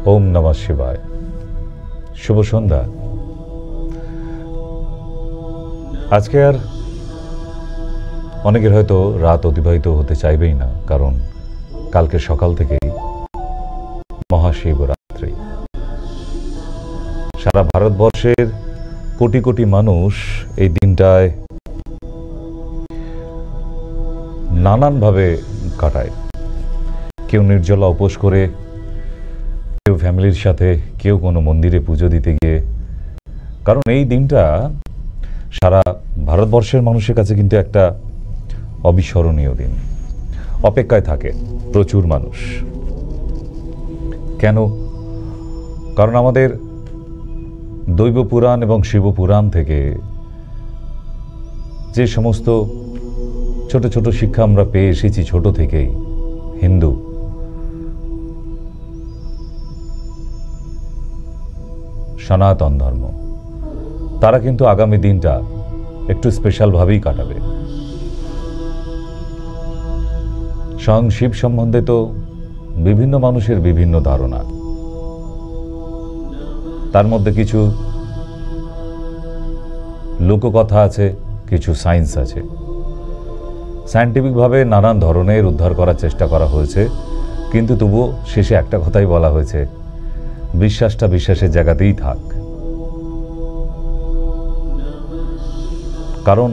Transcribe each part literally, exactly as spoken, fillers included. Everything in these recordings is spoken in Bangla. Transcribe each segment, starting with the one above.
ওম নমঃ শিবায়। শুভ সন্ধ্যা। আজকে আর অনেকের হয়তো রাত অতিবাহিত হতে চাইবেই না, কারণ কালকে সকাল থেকেই মহাশিবরাত্রি। সারা ভারতবর্ষের কোটি কোটি মানুষ এই দিনটায় নানানভাবে কাটায়। কেউ নির্জলা উপোস করে, কেউ ফ্যামিলির সাথে, কেউ কোনো মন্দিরে পুজো দিতে গিয়ে। কারণ এই দিনটা সারা ভারতবর্ষের মানুষের কাছে কিন্তু একটা অবিস্মরণীয় দিন। অপেক্ষায় থাকে প্রচুর মানুষ। কেন? কারণ আমাদের দৈব পুরাণ এবং শিবপুরাণ থেকে যে সমস্ত ছোট ছোট শিক্ষা আমরা পেয়ে এসেছি ছোট থেকেই, হিন্দু সনাতন ধর্ম, তারা কিন্তু আগামী দিনটা একটু স্পেশালভাবেই কাটাবে। স্বয়ং শিব সম্বন্ধে তো বিভিন্ন মানুষের বিভিন্ন ধারণা, তার মধ্যে কিছু লোককথা আছে, কিছু সায়েন্স আছে। সায়েন্টিফিকভাবে নানান ধরনের উদ্ধার করার চেষ্টা করা হয়েছে, কিন্তু তবুও শেষে একটা কথাই বলা হয়েছে, বিশ্বাসটা বিশ্বাসের জায়গাতেই থাক। কারণ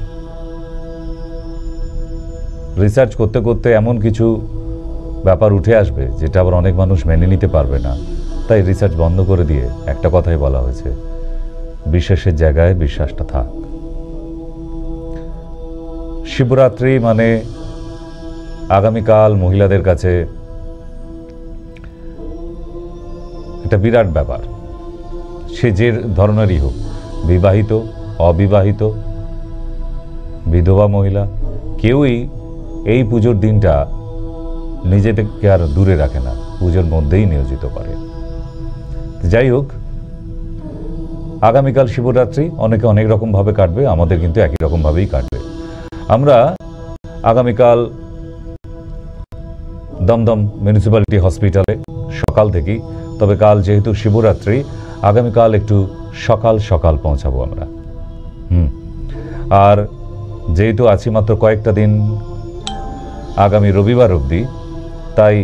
রিসার্চ করতে করতে এমন কিছু ব্যাপার উঠে আসবে যেটা আবার অনেক মানুষ মেনে নিতে পারবে না। তাই রিসার্চ বন্ধ করে দিয়ে একটা কথাই বলা হয়েছে, বিশ্বাসের জায়গায় বিশ্বাসটা থাক। শিবরাত্রি মানে আগামীকাল মহিলাদের কাছে একটা বিরাট ব্যাপার। সে যে ধরনেরই হোক, বিবাহিত, অবিবাহিত, বিধবা মহিলা, কেউই এই পুজোর দিনটা নিজেদেরকে আর দূরে রাখে না, পুজোর মধ্যেই নিয়োজিত করে। যাই হোক, আগামীকাল শিবরাত্রি অনেকে অনেক রকমভাবে কাটবে, আমাদের কিন্তু একই রকমভাবেই কাটবে। আমরা আগামীকাল দমদম মিউনিসিপ্যালিটি হসপিটালে সকাল থেকেই, তবে কাল যেহেতু শিবরাত্রি, আগামীকাল একটু সকাল সকাল পৌঁছাবো আমরা। হুম আর যেহেতু আছি মাত্র কয়েকটা দিন, আগামী রবিবার অবধি, তাই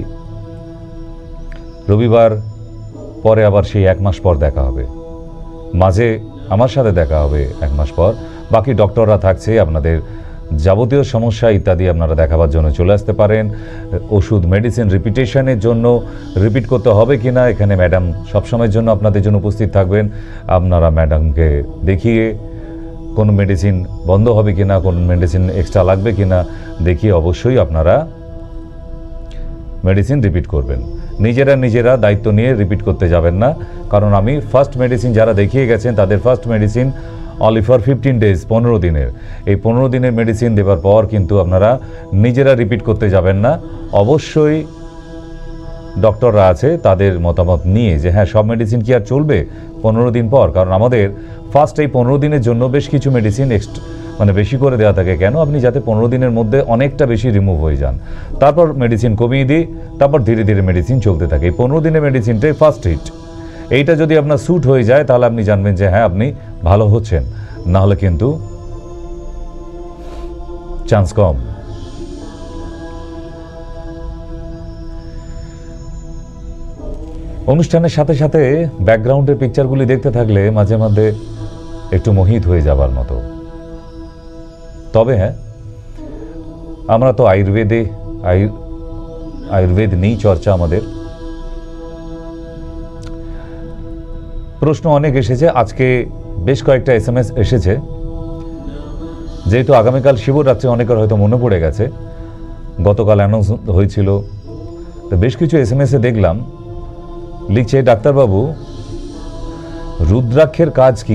রবিবার পরে আবার সেই এক মাস পর দেখা হবে। মাঝে আমার সাথে দেখা হবে এক মাস পর। বাকি ডক্টররা থাকছে, আপনাদের যাবতীয় সমস্যা ইত্যাদি আপনারা দেখাবার জন্য চলে আসতে পারেন। ওষুধ, মেডিসিন রিপিটেশনের জন্য রিপিট করতে হবে কিনা, এখানে ম্যাডাম সবসময়ের জন্য আপনাদের জন্য উপস্থিত থাকবেন। আপনারা ম্যাডামকে দেখিয়ে কোনো মেডিসিন বন্ধ হবে কিনা, কোন মেডিসিন এক্সট্রা লাগবে কিনা দেখিয়ে অবশ্যই আপনারা মেডিসিন রিপিট করবেন। নিজেরা নিজেরা দায়িত্ব নিয়ে রিপিট করতে যাবেন না, কারণ আমি ফার্স্ট মেডিসিন যারা দেখিয়ে গেছেন তাদের first medicine only for fifteen days, পনেরো দিনের। এই পনেরো দিনের মেডিসিন দেওয়ার পর কিন্তু আপনারা নিজেরা রিপিট করতে যাবেন না। অবশ্যই ডক্টররা আছে, তাদের মতামত নিয়ে যে হ্যাঁ সব মেডিসিন কি আর চলবে পনেরো দিন পর। কারণ আমাদের ফার্স্ট এই পনেরো দিনের জন্য বেশ কিছু মেডিসিন এক্সট্রা মানে বেশি করে দেওয়া থাকে। কেন? আপনি যাতে পনেরো দিনের মধ্যে অনেকটা বেশি রিমুভ হয়ে যান, তারপর মেডিসিন কমিয়ে দিই, তারপর ধীরে ধীরে মেডিসিন চলতে থাকে। এই পনেরো দিনের মেডিসিনটাই ফার্স্ট হিট। এইটা যদি আপনার স্যুট হয়ে যায় তাহলে আপনি জানবেন যে হ্যাঁ আপনি ভালো হচ্ছেন, না হলে কিন্তু চান্স কম। অনুষ্ঠানের সাথে সাথে ব্যাকগ্রাউন্ডের পিকচারগুলি দেখতে থাকলে মাঝে মাঝে একটু মোহিত হয়ে যাবার মতো। তবে হ্যাঁ, আমরা তো আয়ুর্বেদে আয়ুর্বেদ নিয়েই চর্চা আমাদের। প্রশ্ন অনেক এসেছে, আজকে বেশ কয়েকটা এস এম এস এসেছে। যেহেতু আগামীকাল শিবরাত্রি অনেকের হয়তো মনে পড়ে গেছে, গতকাল অ্যানাউন্স হয়েছিল, তো বেশ কিছু এস এম এসে দেখলাম লিখছে, ডাক্তারবাবু রুদ্রাক্ষের কাজ কি?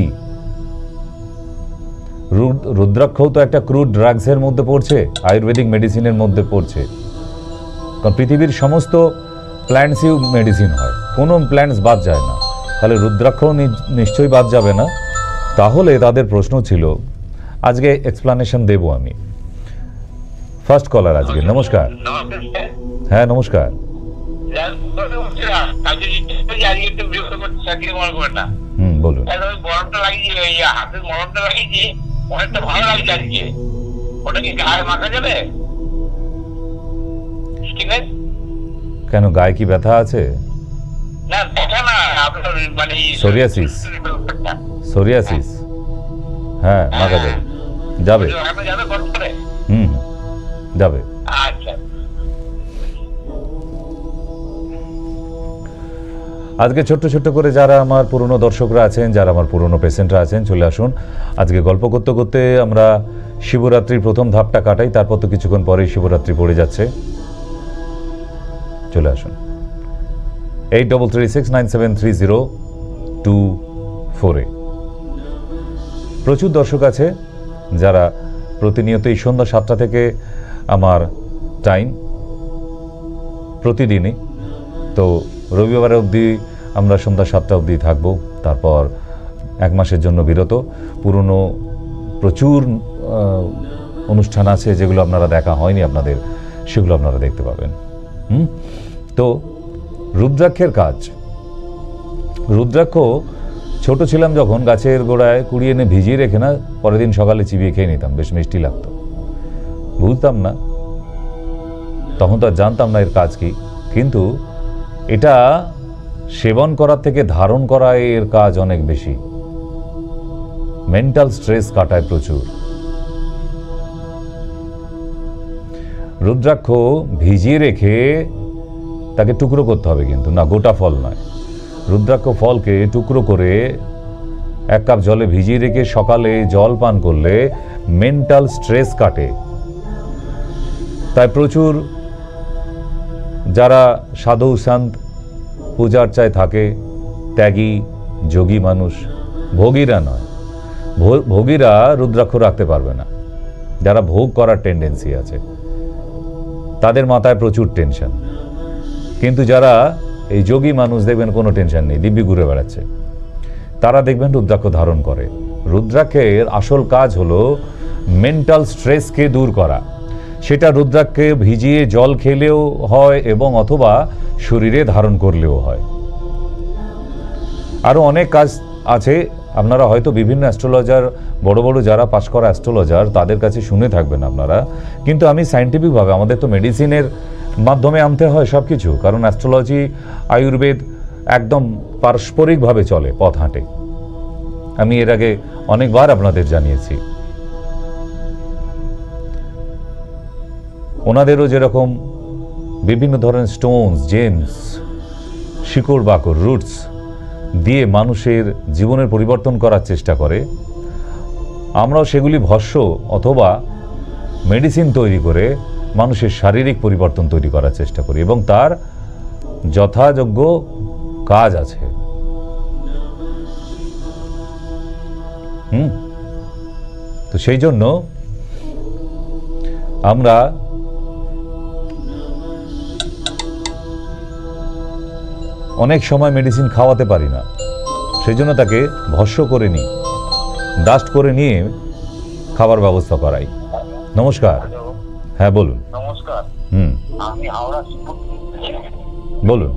রুদ্রাক্ষও তো একটা ক্রুড ড্রাগসের মধ্যে পড়ছে, আয়ুর্বেদিক মেডিসিনের মধ্যে পড়ছে। কারণ পৃথিবীর সমস্ত প্ল্যান্টসই মেডিসিন হয়, কোনো প্ল্যান্টস বাদ যায় না, তাহলে রুদ্রাক্ষও নিশ্চয়ই বাদ যাবে না। তাহলে তাদের প্রশ্ন ছিল, আজকে এক্সপ্লানেশন দেব আমি। ফার্স্ট কলার আজকে। নমস্কার। হ্যাঁ নমস্কার। বলেছি আজকে একটু বিরক্ত করতে চাকরি মনে করবেন না। হুম বলুন। ওই মরমটা লাগিয়েছি, ওই হাতের মরমটা লাগিয়েছি, অনেকটা ভালো লাগছে আজকে। ওটা কি গায়ে মাখা যাবে? কেন, গায়ে কি ব্যথা আছে? না ব্যথা না, আপনার মানে সোরিয়াসিস। সোরিয়াসিস হ্যাঁ মাখা যাবে, যাবে হুম যাবে। আচ্ছা আজকে ছোট্ট ছোট্ট করে যারা আমার পুরনো দর্শকরা আছেন, যারা আমার পুরনো পেশেন্টরা আছেন, চলে আসুন। আজকে গল্প করতে করতে আমরা শিবরাত্রির প্রথম ধাপটা কাটাই, তারপর তো কিছুক্ষণ পরেই শিবরাত্রি পড়ে যাচ্ছে। চলে আসুন eight double three six nine seven three zero two ফোরে। প্রচুর দর্শক আছে যারা প্রতিনিয়ত এই সন্ধ্যা সাতটা থেকে আমার টাইম প্রতিদিনই, তো রবিবার অবধি আমরা সন্ধ্যা সাতটা অবধি থাকবো, তারপর এক মাসের জন্য বিরত। পুরনো প্রচুর অনুষ্ঠান আছে যেগুলো আপনারা দেখা হয়নি আপনাদের, সেগুলো আপনারা দেখতে পাবেন। হুম তো রুদ্রাক্ষের কাজ, রুদ্রাক্ষ ছোট ছিলাম যখন গাছের গোড়ায় কুড়িয়ে এনে ভিজিয়ে রেখে না পরের দিন সকালে চিবিয়ে খেয়ে নিতাম, বেশ মিষ্টি লাগতো। বুঝতাম না তখন, তো আর জানতাম না এর কাজ কি, কিন্তু এটা সেবন করার থেকে ধারণ করা এর কাজ অনেক বেশি। মেন্টাল স্ট্রেস কাটায় প্রচুর। রুদ্রাক্ষ ভিজিয়ে রেখে তাকে টুকরো করতে হবে, কিন্তু না গোটা ফল নয়। রুদ্রাক্ষ ফলকে টুকরো করে এক কাপ জলে ভিজিয়ে রেখে সকালে জল পান করলে মেন্টাল স্ট্রেস কাটে। তাই প্রচুর যারা সাধু সন্ত পূজার্চায় থাকে, ত্যাগী যোগী মানুষ, ভোগীরা নয়, ভোগীরা রুদ্রাক্ষ রাখতে পারবে না। যারা ভোগ করার টেন্ডেন্সি আছে তাদের মাথায় প্রচুর টেনশন, কিন্তু যারা এই যোগী মানুষ দেখবেন কোনো টেনশন নেই, দিব্যি ঘুরে বেড়াচ্ছে, তারা দেখবেন রুদ্রাক্ষ ধারণ করে। রুদ্রাক্ষের আসল কাজ হলো মেন্টাল স্ট্রেসকে দূর করা। সেটা রুদ্রাক্ষকে ভিজিয়ে জল খেলেও হয় এবং অথবা শরীরে ধারণ করলেও হয়। আরও অনেক কাজ আছে, আপনারা হয়তো বিভিন্ন অ্যাস্ট্রোলজার, বড় বড় যারা পাশ করা অ্যাস্ট্রোলজার, তাদের কাছে শুনে থাকবেন আপনারা, কিন্তু আমি সায়েন্টিফিকভাবে, আমাদের তো মেডিসিনের মাধ্যমে আনতে হয় সব কিছু, কারণ অ্যাস্ট্রোলজি আয়ুর্বেদ একদম পারস্পরিকভাবে চলে, পথ হাঁটে। আমি এর আগে অনেকবার আপনাদের জানিয়েছি। ওনাদেরও যেরকম বিভিন্ন ধরনের স্টোনস, জেমস, শিকড় বাকড়, রুটস দিয়ে মানুষের জীবনের পরিবর্তন করার চেষ্টা করে, আমরাও সেগুলি ভস্য অথবা মেডিসিন তৈরি করে মানুষের শারীরিক পরিবর্তন তৈরি করার চেষ্টা করি, এবং তার যথাযোগ্য কাজ আছে। হুম তো সেই জন্য আমরা অনেক সময় মেডিসিন খাওয়াতে পারি না, সেই জন্য তাকে ভস্য করে নিই, ডাস্ট করে নিয়ে খাবার ব্যবস্থা করাই। নমস্কার। হ্যাঁ বলুন। নমস্কার। হুম আমি হাওড়া বলুন।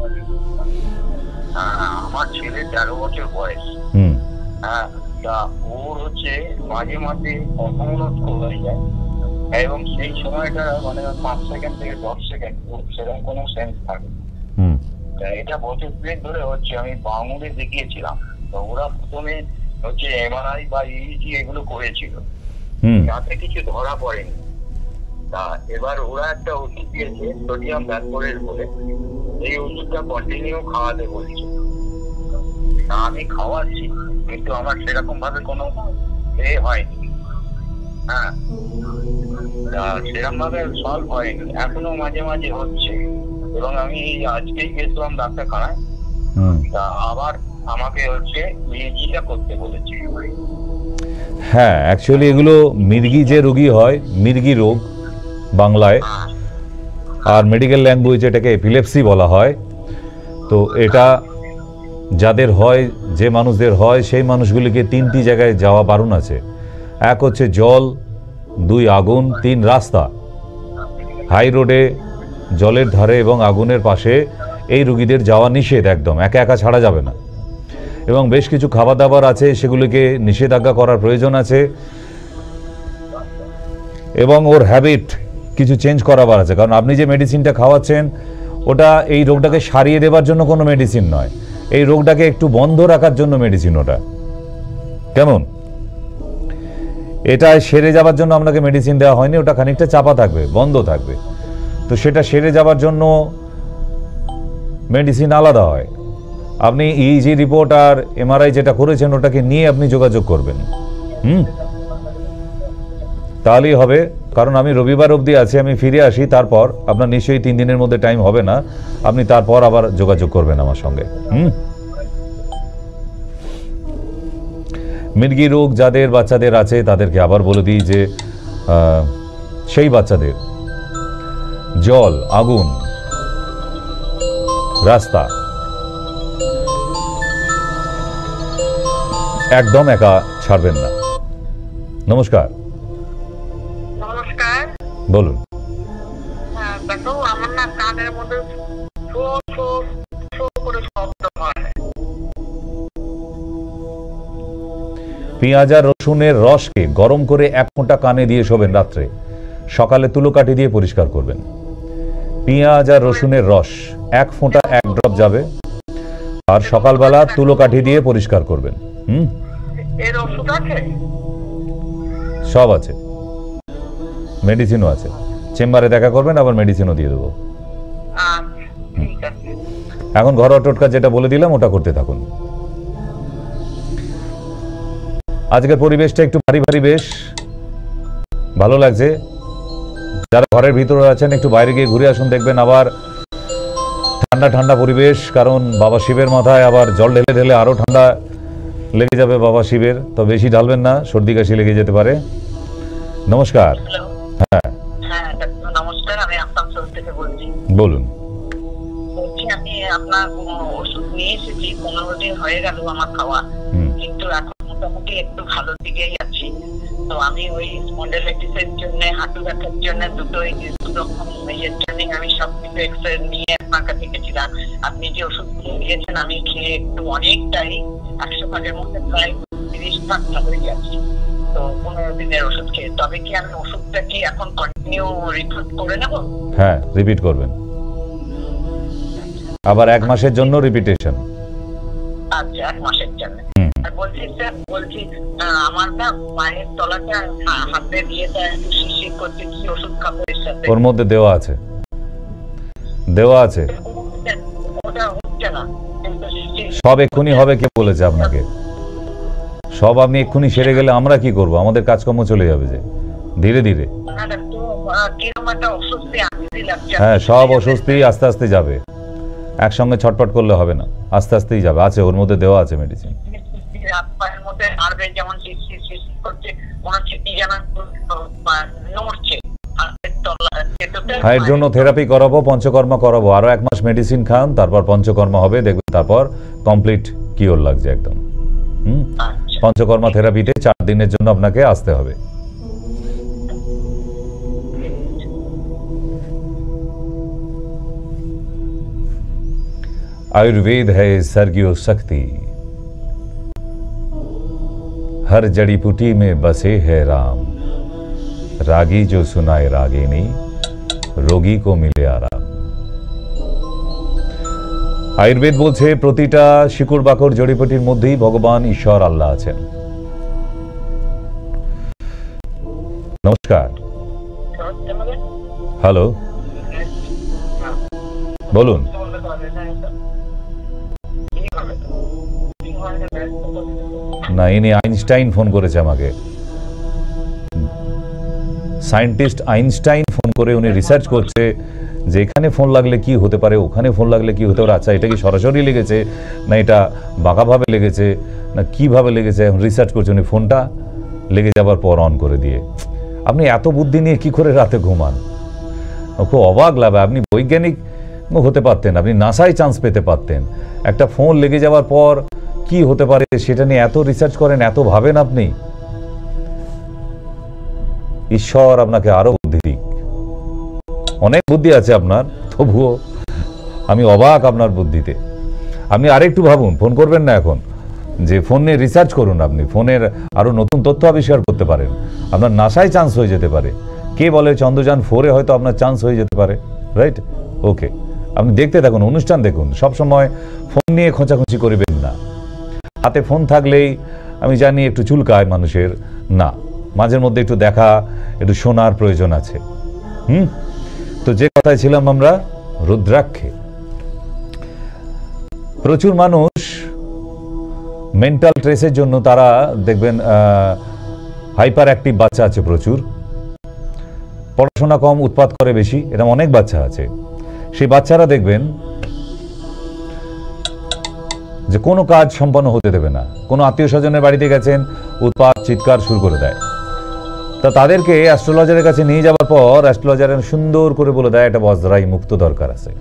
আমার ছেলে তেরো বছর বয়স। হুম হ্যাঁ, তা ওর হচ্ছে মাঝে মাঝে অপমনত হয়ে যায়, এবং সেই সময়টা মানে পাঁচ সেকেন্ড থেকে দশ সেকেন্ড সেরকম কোনো সেন্স থাকে। হুম এটা বছর দুয়েক ধরে হচ্ছে। আমি বাঙুরে দেখিয়েছিলাম, তো ওরা প্রথমে হচ্ছে এমআরআই বা ইইজি এগুলো করেছিল, তাতে কিছু ধরা পড়েনি। তা এবার ওরা একটা ওষুধ দিয়েছে সোডিয়াম ভ্যালপোরেট বলে, এই ওষুধটা কন্টিনিউ খাওয়াতে বলছে। তা আমি খাওয়াচ্ছি, কিন্তু আমার সেরকম ভাবে কোনো এ হয়নি। হ্যাঁ, তা সেরকম ভাবে সলভ হয়নি, এখনো মাঝে মাঝে হচ্ছে। এবং আমি আজকেই গেছিলাম ডাক্তারখানায়, তা আবার আমাকে হচ্ছে মির্গিটা করতে বলেছে। হ্যাঁ, অ্যাকচুয়ালি এগুলো মির্গি যে রোগী হয়, মির্গি রোগ বাংলায়, আর মেডিকেল ল্যাঙ্গুয়েজ এটাকে এপিলেপসি বলা হয়। তো এটা যাদের হয়, যে মানুষদের হয়, সেই মানুষগুলিকে তিনটি জায়গায় যাওয়া বারণ আছে। এক হচ্ছে জল, দুই আগুন, তিন রাস্তা। হাই রোডে, জলের ধারে এবং আগুনের পাশে এই রোগীদের যাওয়া নিষেধ, একদম একা একা ছাড়া যাবে না। এবং বেশ কিছু খাবার দাবার আছে, সেগুলিকে নিষেধাজ্ঞা করার প্রয়োজন আছে, এবং ওর হ্যাবিট কিছু চেঞ্জ করাবার আছে। কারণ আপনি যে মেডিসিনটা খাওয়াচ্ছেন ওটা এই রোগটাকে সারিয়ে দেবার জন্য কোনো মেডিসিন নয়, এই রোগটাকে একটু বন্ধ রাখার জন্য মেডিসিন। ওটা কেমন, এটা সেরে যাবার জন্য আপনাকে মেডিসিন দেওয়া হয়নি, ওটা খানিকটা চাপা থাকবে, বন্ধ থাকবে। তো সেটা সেরে যাবার জন্য মেডিসিন আলাদা হয়। আপনি ইইজি রিপোর্ট আর এমআরআই যেটা করেছেন ওটাকে নিয়ে আপনি যোগাযোগ করবেন, হুম, তাহলেই হবে। কারণ আমি রবিবার অবধি আছি, আমি ফিরে আসি, তারপর আপনার নিশ্চয়ই তিন দিনের মধ্যে টাইম হবে না, আপনি তারপর আবার যোগাযোগ করবেন আমার সঙ্গে। হুম, মির্গি রোগ যাদের বাচ্চাদের আছে তাদেরকে আবার বলে দিই যে সেই বাচ্চাদের জল, আগুন, রাস্তা একদম একা ছাড়বেন না। নমস্কার। নমস্কার। বলুন। হ্যাঁ দেখো, আমার না কানের মধ্যে শো শো শো করে শব্দ হয়। পেঁয়াজ আর রসুনের রসকে গরম করে এক ফোঁটা কানে দিয়ে শোবেন রাত্রে, সকালে তুলো কাঠি দিয়ে পরিষ্কার করবেন। পেঁয়াজ আর রসুনের রস এক ফোঁটা, এক ড্রপ যাবে, আর সকালবেলা তুলো কাঠি দিয়ে পরিষ্কার করবেন। হুম, এর ওষুধ আছে? সব আছে, মেডিসিনও আছে। চেম্বারে দেখা করবেন, আবার মেডিসিনও দিয়ে দেবো। ঠিক আছে। এখন ঘরোয়া টোটকা যেটা বলে দিলাম ওটা করতে থাকুন। আজকের পরিবেশটা একটু ভারী ভারী, বেশ ভালো লাগছে। যারা ঘরের ভিতরে আছেন একটু বাইরে গিয়ে ঘুরে আসুন, দেখবেন আবার ঠান্ডা ঠান্ডা পরিবেশ। কারণ বাবা শিবের মাথায় আবার জল ঢেলে ঢেলে আরো ঠান্ডা লেগে যাবে বাবা শিবের, তো বেশি ঢালবেন না, সর্দি কাশি লেগে যেতে পারে। নমস্কার। হ্যাঁ হ্যাঁ নমস্কার, আমি আসানসোল থেকে বলছি। বলুন। বলছি আমি আপনার ওষুধ নিয়ে এসেছি, পনেরো দিন হয়ে গেল আমার খাওয়া, কিন্তু এখন মোটামুটি একটু ভালো দিকেই আছি। তো আমি ওই স্পন্ডাইলাইটিসের জন্য, হাঁটু ব্যথার জন্য দুটো রকম ইয়ের জন্য আমি সব কিছু এক্সরে নিয়ে আপনার কাছে গেছিলাম। আপনি যে ওষুধগুলো দিয়েছেন আমি খেয়ে একটু অনেকটাই একশো ভাগের মধ্যে প্রায় তিরিশ ভাগ ভালোই যাচ্ছি। তো পনেরো দিনের ওষুধ খেয়ে, তবে কি আমি ওষুধটা কি এখন কন্টিনিউ রিপিট করে নেব? হ্যাঁ, রিপিট করবেন, আবার এক মাসের জন্য রিপিটেশন। আচ্ছা, এক মাসের জন্য। আর বলছি স্যার, বলছি আমার না পায়ের তলাটা, হাতের ইয়েটা একটু শিরশির করছে, কি ওষুধ খাবো এর সাথে? ওর মধ্যে দেওয়া আছে, দেওয়া আছে। ওটা হচ্ছে না, সব এক্ষুনি হবে, কে বলেছে আপনাকে? সব আপনি এক্ষুনি সেরে গেলে আমরা কি করব? আমাদের কাজকর্ম চলে যাবে যে ধীরে ধীরে। হ্যাঁ, সব অস্বস্তি আস্তে আস্তে যাবে, একসঙ্গে ছটপট করলে হবে না, আস্তে আস্তেই যাবে। আছে, ওর মধ্যে দেওয়া আছে মেডিসিন। হ্যাঁ, এর জন্য থেরাপি করাবো, পঞ্চকর্মা করাবো, আরো এক মাস মেডিসিন খান, তারপর পঞ্চকর্মা হবে, দেখবেন তারপর কমপ্লিট কিওর লাগছে একদম। হুম, পঞ্চকর্মা থেরাপিতে চার দিনের জন্য আপনাকে আসতে হবে। आयुर्वेद है सर्गियो शक्ति, हर जड़ी बूटी में बसे है राम, रागी जो सुनाए रागिनी, रोगी को मिले आराम। আয়ুর্বেদ বলছে প্রতিটা শিকড় বাকড় জড়িবুটির মধ্যেই ভগবান ঈশ্বর আল্লাহ আছেন। নমস্কার। হ্যালো, বলুন। না, ইনি আইনস্টাইন ফোন করেছে আমাকে, সায়েন্টিস্ট আইনস্টাইন ফোন করে উনি রিসার্চ করছে যে এখানে ফোন লাগলে কি হতে পারে, ওখানে ফোন লাগলে কি হতে পারে। আচ্ছা, এটা কি সরাসরি লেগেছে না এটা বাঁকাভাবে লেগেছে না কিভাবে লেগেছে, এখন রিসার্চ করছে উনি। ফোনটা লেগে যাবার পর অন করে দিয়ে, আপনি এত বুদ্ধি নিয়ে কি করে রাতে ঘুমান? খুব অবাক লাগে। আপনি বৈজ্ঞানিক হতে পারতেন, আপনি নাসায় চান্স পেতে পারতেন। একটা ফোন লেগে যাওয়ার পর কি হতে পারে সেটা নিয়ে এত রিসার্চ করেন, এত ভাবেন আপনি। ঈশ্বর আপনাকে আরো বুদ্ধি দিক। অনেক বুদ্ধি আছে আপনার, তবুও আমি অবাক আপনার বুদ্ধিতে। আপনি আরেকটু ভাবুন, ফোন করবেন না এখন, যে ফোন নিয়ে রিসার্চ করুন, আপনি ফোনের আরও নতুন তথ্য আবিষ্কার করতে পারেন, আপনার নাসায় চান্স হয়ে যেতে পারে। কে বলে চন্দ্রযান ফোরে হয়তো আপনার চান্স হয়ে যেতে পারে, রাইট? ওকে, আপনি দেখতে থাকুন, অনুষ্ঠান দেখুন, সবসময় ফোন নিয়ে খোঁচাখুঁচি করবেন না। হাতে ফোন থাকলেই আমি জানি একটু চুলকায় মানুষের, না, মাঝের মধ্যে একটু দেখা, একটু শোনার প্রয়োজন আছে। হুম, তো যে কথায় ছিলাম আমরা, রুদ্রাক্ষে প্রচুর মানুষ মেন্টাল স্ট্রেসের জন্য তারা দেখবেন হাইপার অ্যাক্টিভ বাচ্চা আছে প্রচুর, পড়াশোনা কম, উৎপাত করে বেশি, এরকম অনেক বাচ্চা আছে। সেই বাচ্চারা দেখবেন যে কোনো কাজ সম্পন্ন হতে দেবে না, কোনো আত্মীয় স্বজনের বাড়িতে গেছেন, উৎপাত চিৎকার শুরু করে দেয়। তা তাদেরকে অ্যাস্ট্রোলজারের কাছে নিয়ে যাওয়ার পর অ্যাস্ট্রোলজার সুন্দর করে বলে দেয় একটা বজ্রাই মুক্ত দরকার আছে।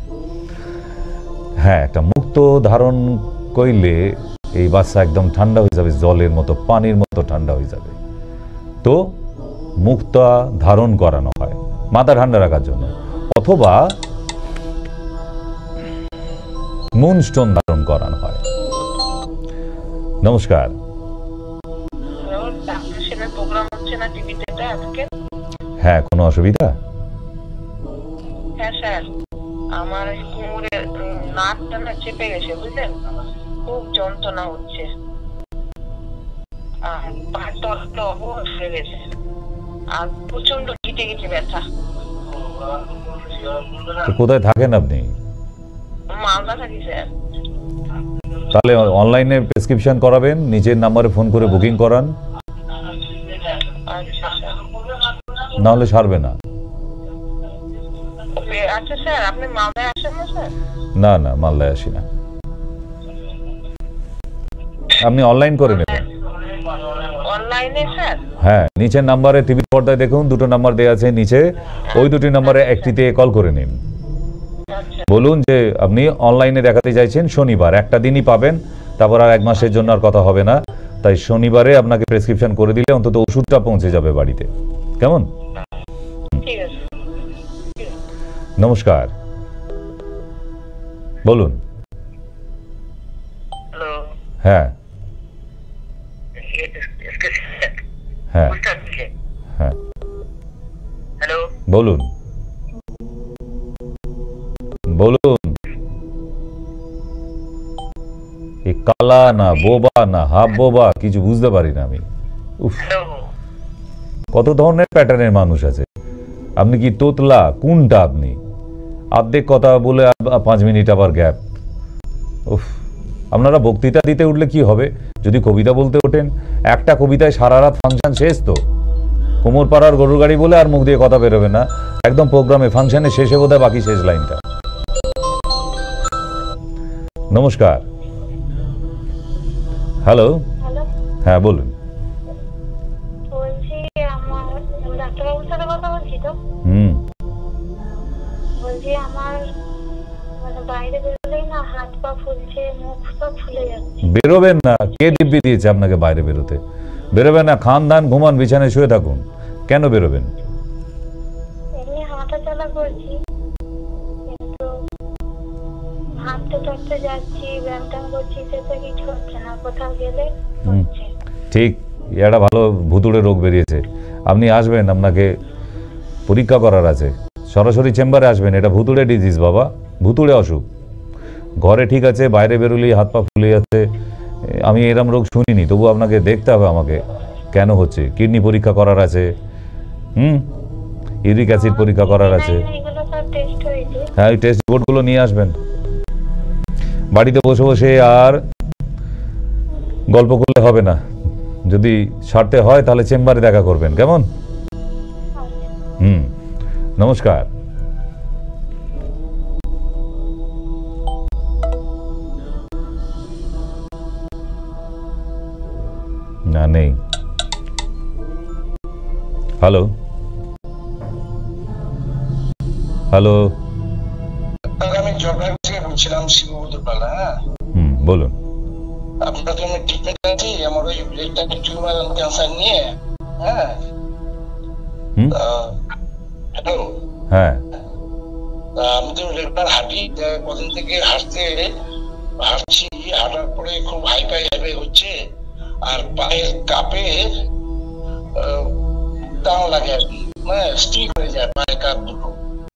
হ্যাঁ, একটা মুক্ত ধারণ করলে এই বাচ্চা একদম ঠান্ডা হয়ে যাবে, জলের মতো, পানির মতো ঠান্ডা হয়ে যাবে। তো মুক্তা ধারণ করানো হয় মাথা ঠান্ডা রাখার জন্য, অথবা মুনস্টোন ধারণ করানো হয়। নমস্কার। হ্যাঁ, কোনো অসুবিধা? হ্যাঁ স্যার, আমার কোমরে নাকটা না চেপে গেছে, বুঝলেন, খুব যন্ত্রণা হচ্ছে, আর পায়ের তলটা অবশ হয়ে গেছে, আর প্রচন্ড গিটে গিটে ব্যথা। কোথায় থাকেন আপনি? মালদা থাকি স্যার। তাহলে অনলাইনে প্রেসক্রিপশন করাবেন, নিচের নাম্বারে ফোন করে বুকিং করান, না হলে সারবে না। আচ্ছা স্যার, আপনি মালদায় আসেন না স্যার? না না, মালদায় আসি না, আপনি অনলাইন করে নেবেন। অনলাইনে স্যার? হ্যাঁ, নিচের নাম্বারে টিভি পর্দায় দেখুন, দুটো নাম্বার দেওয়া আছে নিচে, ওই দুটি নাম্বারে একটিতে কল করে নিন। বলুন যে আপনি অনলাইনে দেখাতে চাইছেন শনিবার, একটা দিনই পাবেন, তারপর আর এক মাসের জন্য আর কথা হবে না। তাই শনিবারে আপনাকে প্রেসক্রিপশন করে দিলে অন্তত ওষুধটা পৌঁছে যাবে বাড়িতে, কেমন? ঠিক আছে। নমস্কার, বলুন। হ্যালো। হ্যাঁ হ্যাঁ হ্যাঁ, হ্যালো, বলুন বলুন। এই কালা না বোবা না হাফ বোবা কিছু বুঝতে পারি না আমি। উফ, কত ধরনের প্যাটার্নের মানুষ আছে। আপনি কি তোতলা কোনটা? আপনি অর্ধেক কথা বলে পাঁচ মিনিট আবার গ্যাপ। উফ, আপনারা বক্তৃতা দিতে উঠলে কি হবে? যদি কবিতা বলতে ওঠেন, একটা কবিতায় সারা রাত ফাংশন শেষ। তো কোমর পাড়ার গরুর গাড়ি বলে আর মুখ দিয়ে কথা বেরোবে না, একদম প্রোগ্রামে ফাংশনের শেষে বোধহয় বাকি শেষ লাইনটা। নমস্কার। হ্যালো। হ্যাঁ, বলুন। বলছি আমার ডাক্তারবাবুর সাথে কথা বলছি তো? হুম। বলছি আমার মানে বাইরে বেরোলেই না হাত পা ফুলছে, মুখ সব ফুলে যাচ্ছে। বেরোবেন না? কে দিব্যি দিয়েছে আপনাকে বাইরে বেরোতে? বেরোবেন না, খান দান, ঘুমান, বিছানায় শুয়ে থাকুন। কেন বেরোবেন? এমনি হাঁটা চলা করছি, কিন্তু হাঁটতে টাটতে যাচ্ছি, ব্যায়াম ট্যাম করছি, সেটা কিছু হচ্ছে না। কোথাও গেলে হচ্ছে। ঠিক, একটা ভালো ভুতুড়ে রোগ বেরিয়েছে। আপনি আসবেন, আপনাকে পরীক্ষা করার আছে, সরাসরি চেম্বারে আসবেন। এটা ভুতুড়ে ডিজিজ বাবা, ভুতুড়ে অসুখ। ঘরে ঠিক আছে, বাইরে বেরোলেই হাত পা ফুলে যাচ্ছে। আমি এরম রোগ শুনিনি, তবু আপনাকে দেখতে হবে আমাকে কেন হচ্ছে। কিডনি পরীক্ষা করার আছে, হুম, ইউরিক অ্যাসিড পরীক্ষা করার আছে। হ্যাঁ, ওই টেস্ট রিপোর্টগুলো নিয়ে আসবেন। বাড়িতে বসে বসে আর গল্প করলে হবে না, যদি সারতে হয় তাহলে চেম্বারে দেখা করবেন, কেমন? হুম, নমস্কার। না, নেই। হ্যালো হ্যালো আমি জলপাইগুড়ি থেকে বলছিলাম, শিববুদ্ধ পালা। হ্যাঁ, হুম, বলুন। আপনার জন্য ট্রিটমেন্ট আছি আমার ওই ব্রেকটা টিউমার ক্যান্সার নিয়ে। হ্যাঁ, হুম, হ্যালো, হ্যাঁ, আমি তো রেগুলার হাঁটি, কদিন থেকে হাঁটতে হাঁটছি, হাঁটার পরে খুব হাইপাই হাইপাই হচ্ছে, আর পায়ের কাপে টান লাগে আর কি, মানে স্টিক হয়ে যায় পায়ের কাপ দুটো।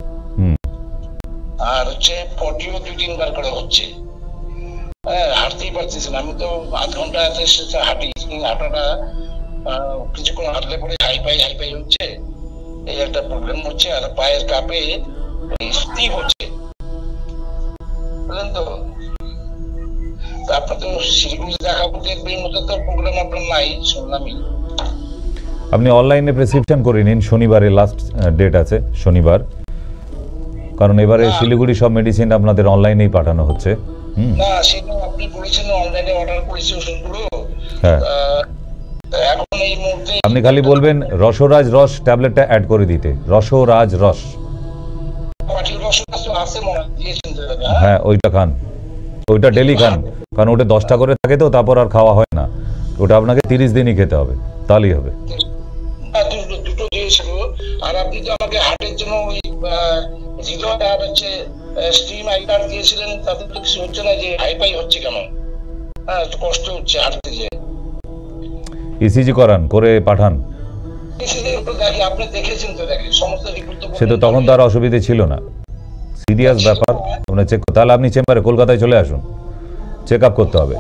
আর হচ্ছে পটিও দুই তিনবার করে হচ্ছে, হ্যাঁ হাঁটতেই পারতেছি না। আমি তো আধ ঘন্টা হাঁটি, হাঁটাটা কিছুক্ষণ হাঁটলে পরে হাইপাই হাইপাই হচ্ছে, এই একটা প্রবলেম হচ্ছে। আর পায়ের কাপে স্টিক হচ্ছে, বুঝলেন তো। আপনার তো শিলিগুড়ি দেখাবো দেখবেন, মতো তো প্রোগ্রাম আপনার নাই শুনলামই। আপনি অনলাইনে প্রেসক্রিপশন করে নিন, শনিবারে লাস্ট ডেট আছে, শনিবার। কারণ এবারে শিলিগুড়ি সব মেডিসিন আপনাদের অনলাইনেই পাঠানো হচ্ছে। না সেটা আপনি বলেছেন অনলাইনে অর্ডার করেছি ওষুধগুলো। হ্যাঁ, এখন এই মুহূর্তে আপনি খালি বলবেন রসরাজ রস ট্যাবলেটটা অ্যাড করে দিতে, রসরাজ রস। পাটির রস আছে মনে দিয়েছেন, হ্যাঁ ওইটা খান, ওইটা ডেলি খান, কারণ ওটা দশটা করে থাকে তো, তারপর আর খাওয়া হয় না। ওটা আপনাকে তিরিশ দিনই খেতে হবে, তাহলেই হবে। দুটো দিয়েছিল। আর আপনি তো আমাকে হার্টের জন্য ওই হৃদয় আর হচ্ছে স্টিম আইটার দিয়েছিলেন, তাতে তো কিছু হচ্ছে না, যে হাইপাই হচ্ছে কেন? হ্যাঁ একটু কষ্ট হচ্ছে হাঁটতে যে। ইসিজি করান, করে পাঠান। আপনি দেখেছেন তো, দেখেন সমস্ত রিপোর্ট। সে তো তখন তার অসুবিধে ছিল না, সিরিয়াস ব্যাপার। আপনার চেক, তাহলে আপনি চেম্বারে কলকাতায় চলে আসুন, চেক আপ করতে হবে।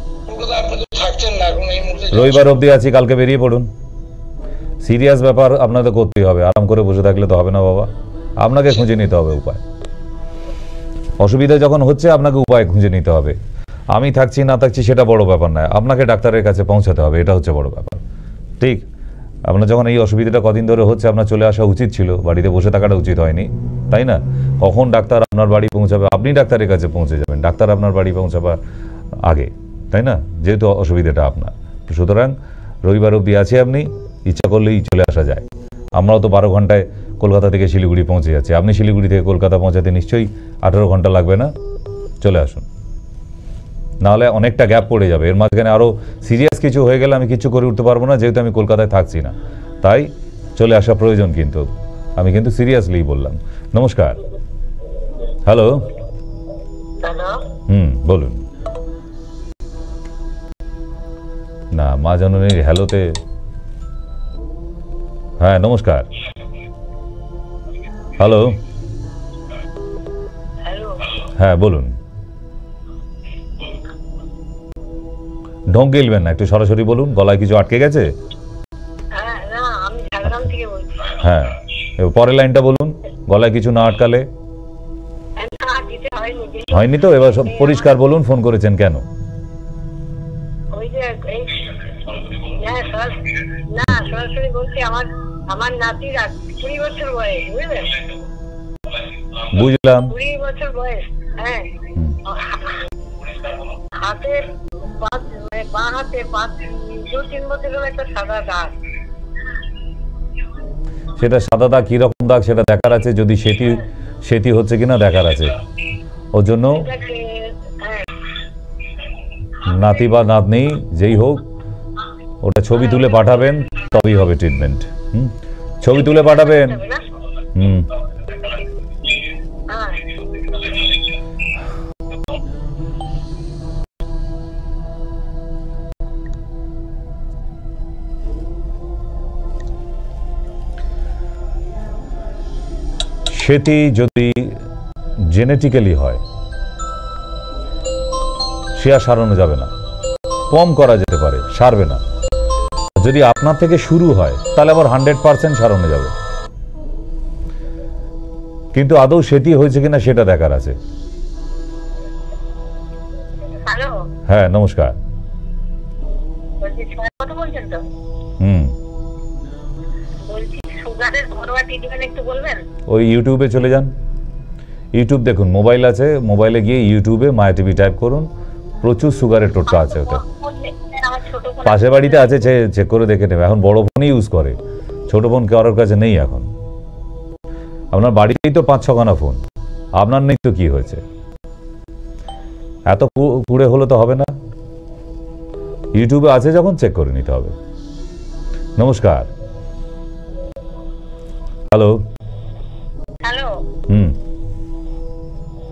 রবিবার অবধি আছি, কালকে বেরিয়ে পড়ুন। সিরিয়াস ব্যাপার আপনাদের করতেই হবে, আরাম করে বসে থাকলে তো হবে না বাবা, আপনাকে খুঁজে নিতে হবে উপায়। অসুবিধা যখন হচ্ছে আপনাকে উপায় খুঁজে নিতে হবে। আমি থাকছি না থাকছি সেটা বড় ব্যাপার নয়, আপনাকে ডাক্তারের কাছে পৌঁছাতে হবে, এটা হচ্ছে বড় ব্যাপার। ঠিক, আপনার যখন এই অসুবিধাটা কদিন ধরে হচ্ছে, আপনার চলে আসা উচিত ছিল, বাড়িতে বসে থাকাটা উচিত হয়নি, তাই না? কখন ডাক্তার আপনার বাড়ি পৌঁছাবে, আপনি ডাক্তারের কাছে পৌঁছে যাবেন, ডাক্তার আপনার বাড়ি পৌঁছাবার আগে, তাই না? যেহেতু অসুবিধাটা আপনার, সুতরাং রবিবার অবধি আছে, আপনি ইচ্ছা করলেই চলে আসা যায়। আমরাও তো বারো ঘন্টায় কলকাতা থেকে শিলিগুড়ি পৌঁছে যাচ্ছি, আপনি শিলিগুড়ি থেকে কলকাতা পৌঁছাতে নিশ্চয়ই আঠেরো ঘন্টা লাগবে না? চলে আসুন, নাহলে অনেকটা গ্যাপ পড়ে যাবে। এর মাঝখানে আরও সিরিয়াস কিছু হয়ে গেলে আমি কিছু করে উঠতে পারবো না, যেহেতু আমি কলকাতায় থাকছি না, তাই চলে আসা প্রয়োজন। কিন্তু আমি কিন্তু সিরিয়াসলি বললাম। নমস্কার, হ্যালো। হুম বলুন। না, মা জননীর হ্যালোতে। হ্যাঁ নমস্কার, হ্যালো। হ্যাঁ বলুন। ঢং গিলবেন না, একটু সরাসরি বলুন, গলায় কিছু আটকে গেছে? হ্যাঁ, পরের লাইনটা বলুন, গলায় কিছু না আটকালে। হয়নি তো, এবার সব পরিষ্কার বলুন, ফোন করেছেন কেন? বুঝলাম। কুড়ি বছর বয়স, হ্যাঁ। হাতের বাঁ হাতে দু তিন বছর হলো একটা সাদা দাগ। সেটা সাদা দাগ কিরকম দাগ সেটা দেখার আছে, যদি সেটি সেটি হচ্ছে কিনা দেখার আছে। ওর জন্য নাতি বা নাতনি যেই হোক, ওটা ছবি তুলে পাঠাবেন, তবেই হবে ট্রিটমেন্ট। হুম, ছবি তুলে পাঠাবেন। হুম, সেটি যদি জেনেটিক্যালি হয়, সে আর সারানো যাবে না, কম করা যেতে পারে, সারবে না। যদি আপনার থেকে শুরু হয় তাহলে আবার হান্ড্রেড পার্সেন্ট সারানো যাবে, কিন্তু আদৌ সেটি হয়েছে কিনা সেটা দেখার আছে। হ্যাঁ নমস্কার। হুম, ওই ইউটিউবে চলে যান, ইউটিউব দেখুন, মোবাইল আছে, মোবাইলে গিয়ে ইউটিউবে মায়া টিভি টাইপ করুন, প্রচুর সুগারের টোটকা আছে ওটা। পাশের বাড়িতে আছে, চেক করে দেখে নেবে। এখন বড় ফোনই ইউজ করে, ছোট ফোন কারোর কাছে নেই এখন। আপনার বাড়িতেই তো পাঁচ ছখানা ফোন, আপনার নেই তো কি হয়েছে? এত পুড়ে হলে তো হবে না, ইউটিউবে আছে যখন চেক করে নিতে হবে। নমস্কার, হ্যালো। হ্যালো। হুম,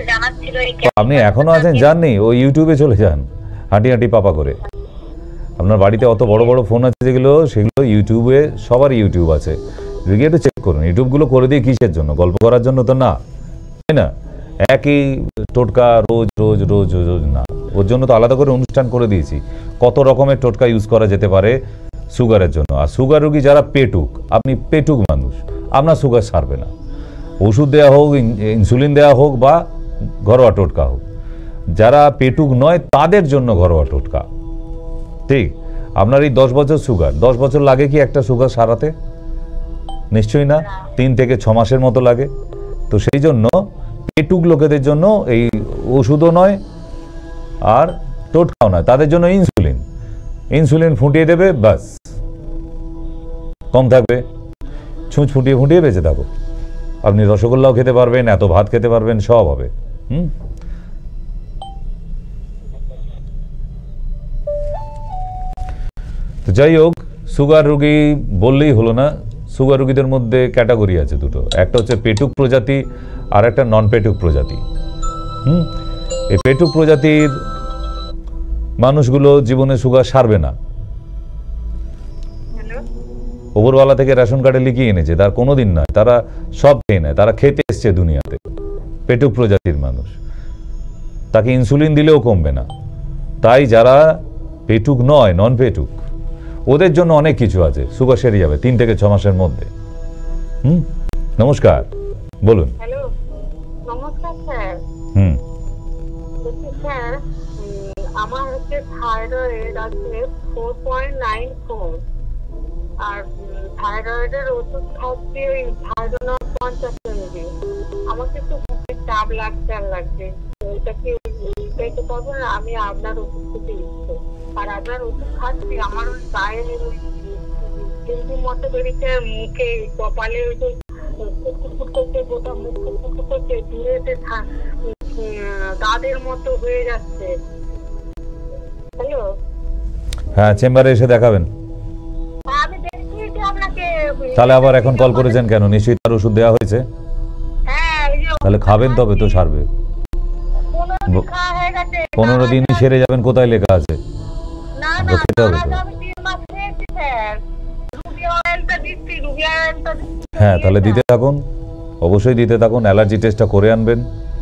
জানার ছিল। আপনি এখনো আছেন, যাননি? ওই ইউটিউবে চলে যান, হাঁটি হাঁটি পাপা করে। আপনার বাড়িতে অত বড় বড় ফোন আছে যেগুলো, সেগুলো ইউটিউবে, সবার ইউটিউব আছে, গিয়ে একটু চেক করুন। ইউটিউবগুলো করে দিয়ে কিসের জন্য? গল্প করার জন্য তো না, তাই না? একই টোটকা রোজ রোজ রোজ রোজ না, ওর জন্য তো আলাদা করে অনুষ্ঠান করে দিয়েছি। কত রকমের টোটকা ইউজ করা যেতে পারে সুগারের জন্য। আর সুগার রোগী যারা পেটুক, আপনি পেটুক মানুষ, আপনার সুগার সারবে না। ওষুধ দেওয়া হোক, ইনসুলিন দেওয়া হোক বা ঘরোয়া টোটকা হোক, যারা পেটুক নয় তাদের জন্য ঘরোয়া টোটকা। ঠিক, আপনার এই দশ বছর সুগার, দশ বছর লাগে কি একটা সুগার সারাতে? নিশ্চয়ই না, তিন থেকে ছ মাসের মতো লাগে। তো সেই জন্য পেটুক লোকেদের জন্য এই ওষুধও নয় আর টোটকাও নয়, তাদের জন্য ইনসুলিন। ইনসুলিন ফুটিয়ে দেবে, বাস কম থাকবে, ছুঁচ ফুটিয়ে ফুটিয়ে বেঁচে থাকো। আপনি রসগোল্লাও খেতে পারবেন, এত ভাত খেতে পারবেন, সব হবে। হুম তো যাই হোক, সুগার রোগী বললেই হলো না। সুগার রোগীদের মধ্যে ক্যাটাগরি আছে দুটো, একটা হচ্ছে পেটুক প্রজাতি আর একটা নন পেটুক প্রজাতি। হুম এই পেটুক প্রজাতির মানুষগুলো জীবনে সুগার সারবে না। ওপরওয়ালা থেকে রেশন কার্ডে লিখিয়ে এনেছে, তার কোনোদিন নয়, তারা সব খেয়ে নেয়, তারা খেতে এসছে দুনিয়াতে। পেটুক প্রজাতির মানুষ, তাকে ইনসুলিন দিলেও কমবে না। তাই যারা পেটুক নয়, নন পেটুক, ওদের জন্য অনেক কিছু আছে, সুগার সেরে যাবে তিন থেকে ছ মাসের মধ্যে। হুম নমস্কার, বলুন। হ্যালো, নমস্কার স্যার। হুম বলছি স্যার, আমার হচ্ছে থাইরয়েড আছে ফোর পয়েন্ট নাইন ফোর, আর থাইরয়েডের ওষুধ খাচ্ছি ওই থাইরোনল পঞ্চাশ এমজি। আমাকে একটু বুকের চাপ লাগছে আর লাগছে, ওইটা কি দিতে পারবো না? আমি আপনার ওষুধ খেতে ইচ্ছে, আর আপনার ওষুধ খাচ্ছি, আমার ওই গায়ে ওই কিন্তু মতো বেরিয়েছে, মুখে কপালে ওই যে ফুটফুট করতে, গোটা মুখ ফুটফুট করতে, দূরেতে দাঁতের মতো হয়ে যাচ্ছে। হ্যালো, হ্যাঁ, চেম্বারে এসে দেখাবেন। আমি দেখছি আপনাকে। তাহলে আবার এখন কল করেছেন কেন? নিশ্চয়ই তার ওষুধ দেওয়া হয়েছে। হ্যাঁ, তাহলে খাবেন, তবে তো সারবে। পনেরো দিনই সেরে যাবেন, কোথায় লেখা আছে? খেতে হবে তো। হ্যাঁ, তাহলে দিতে থাকুন, অবশ্যই দিতে থাকুন। অ্যালার্জি টেস্টটা করে আনবেন,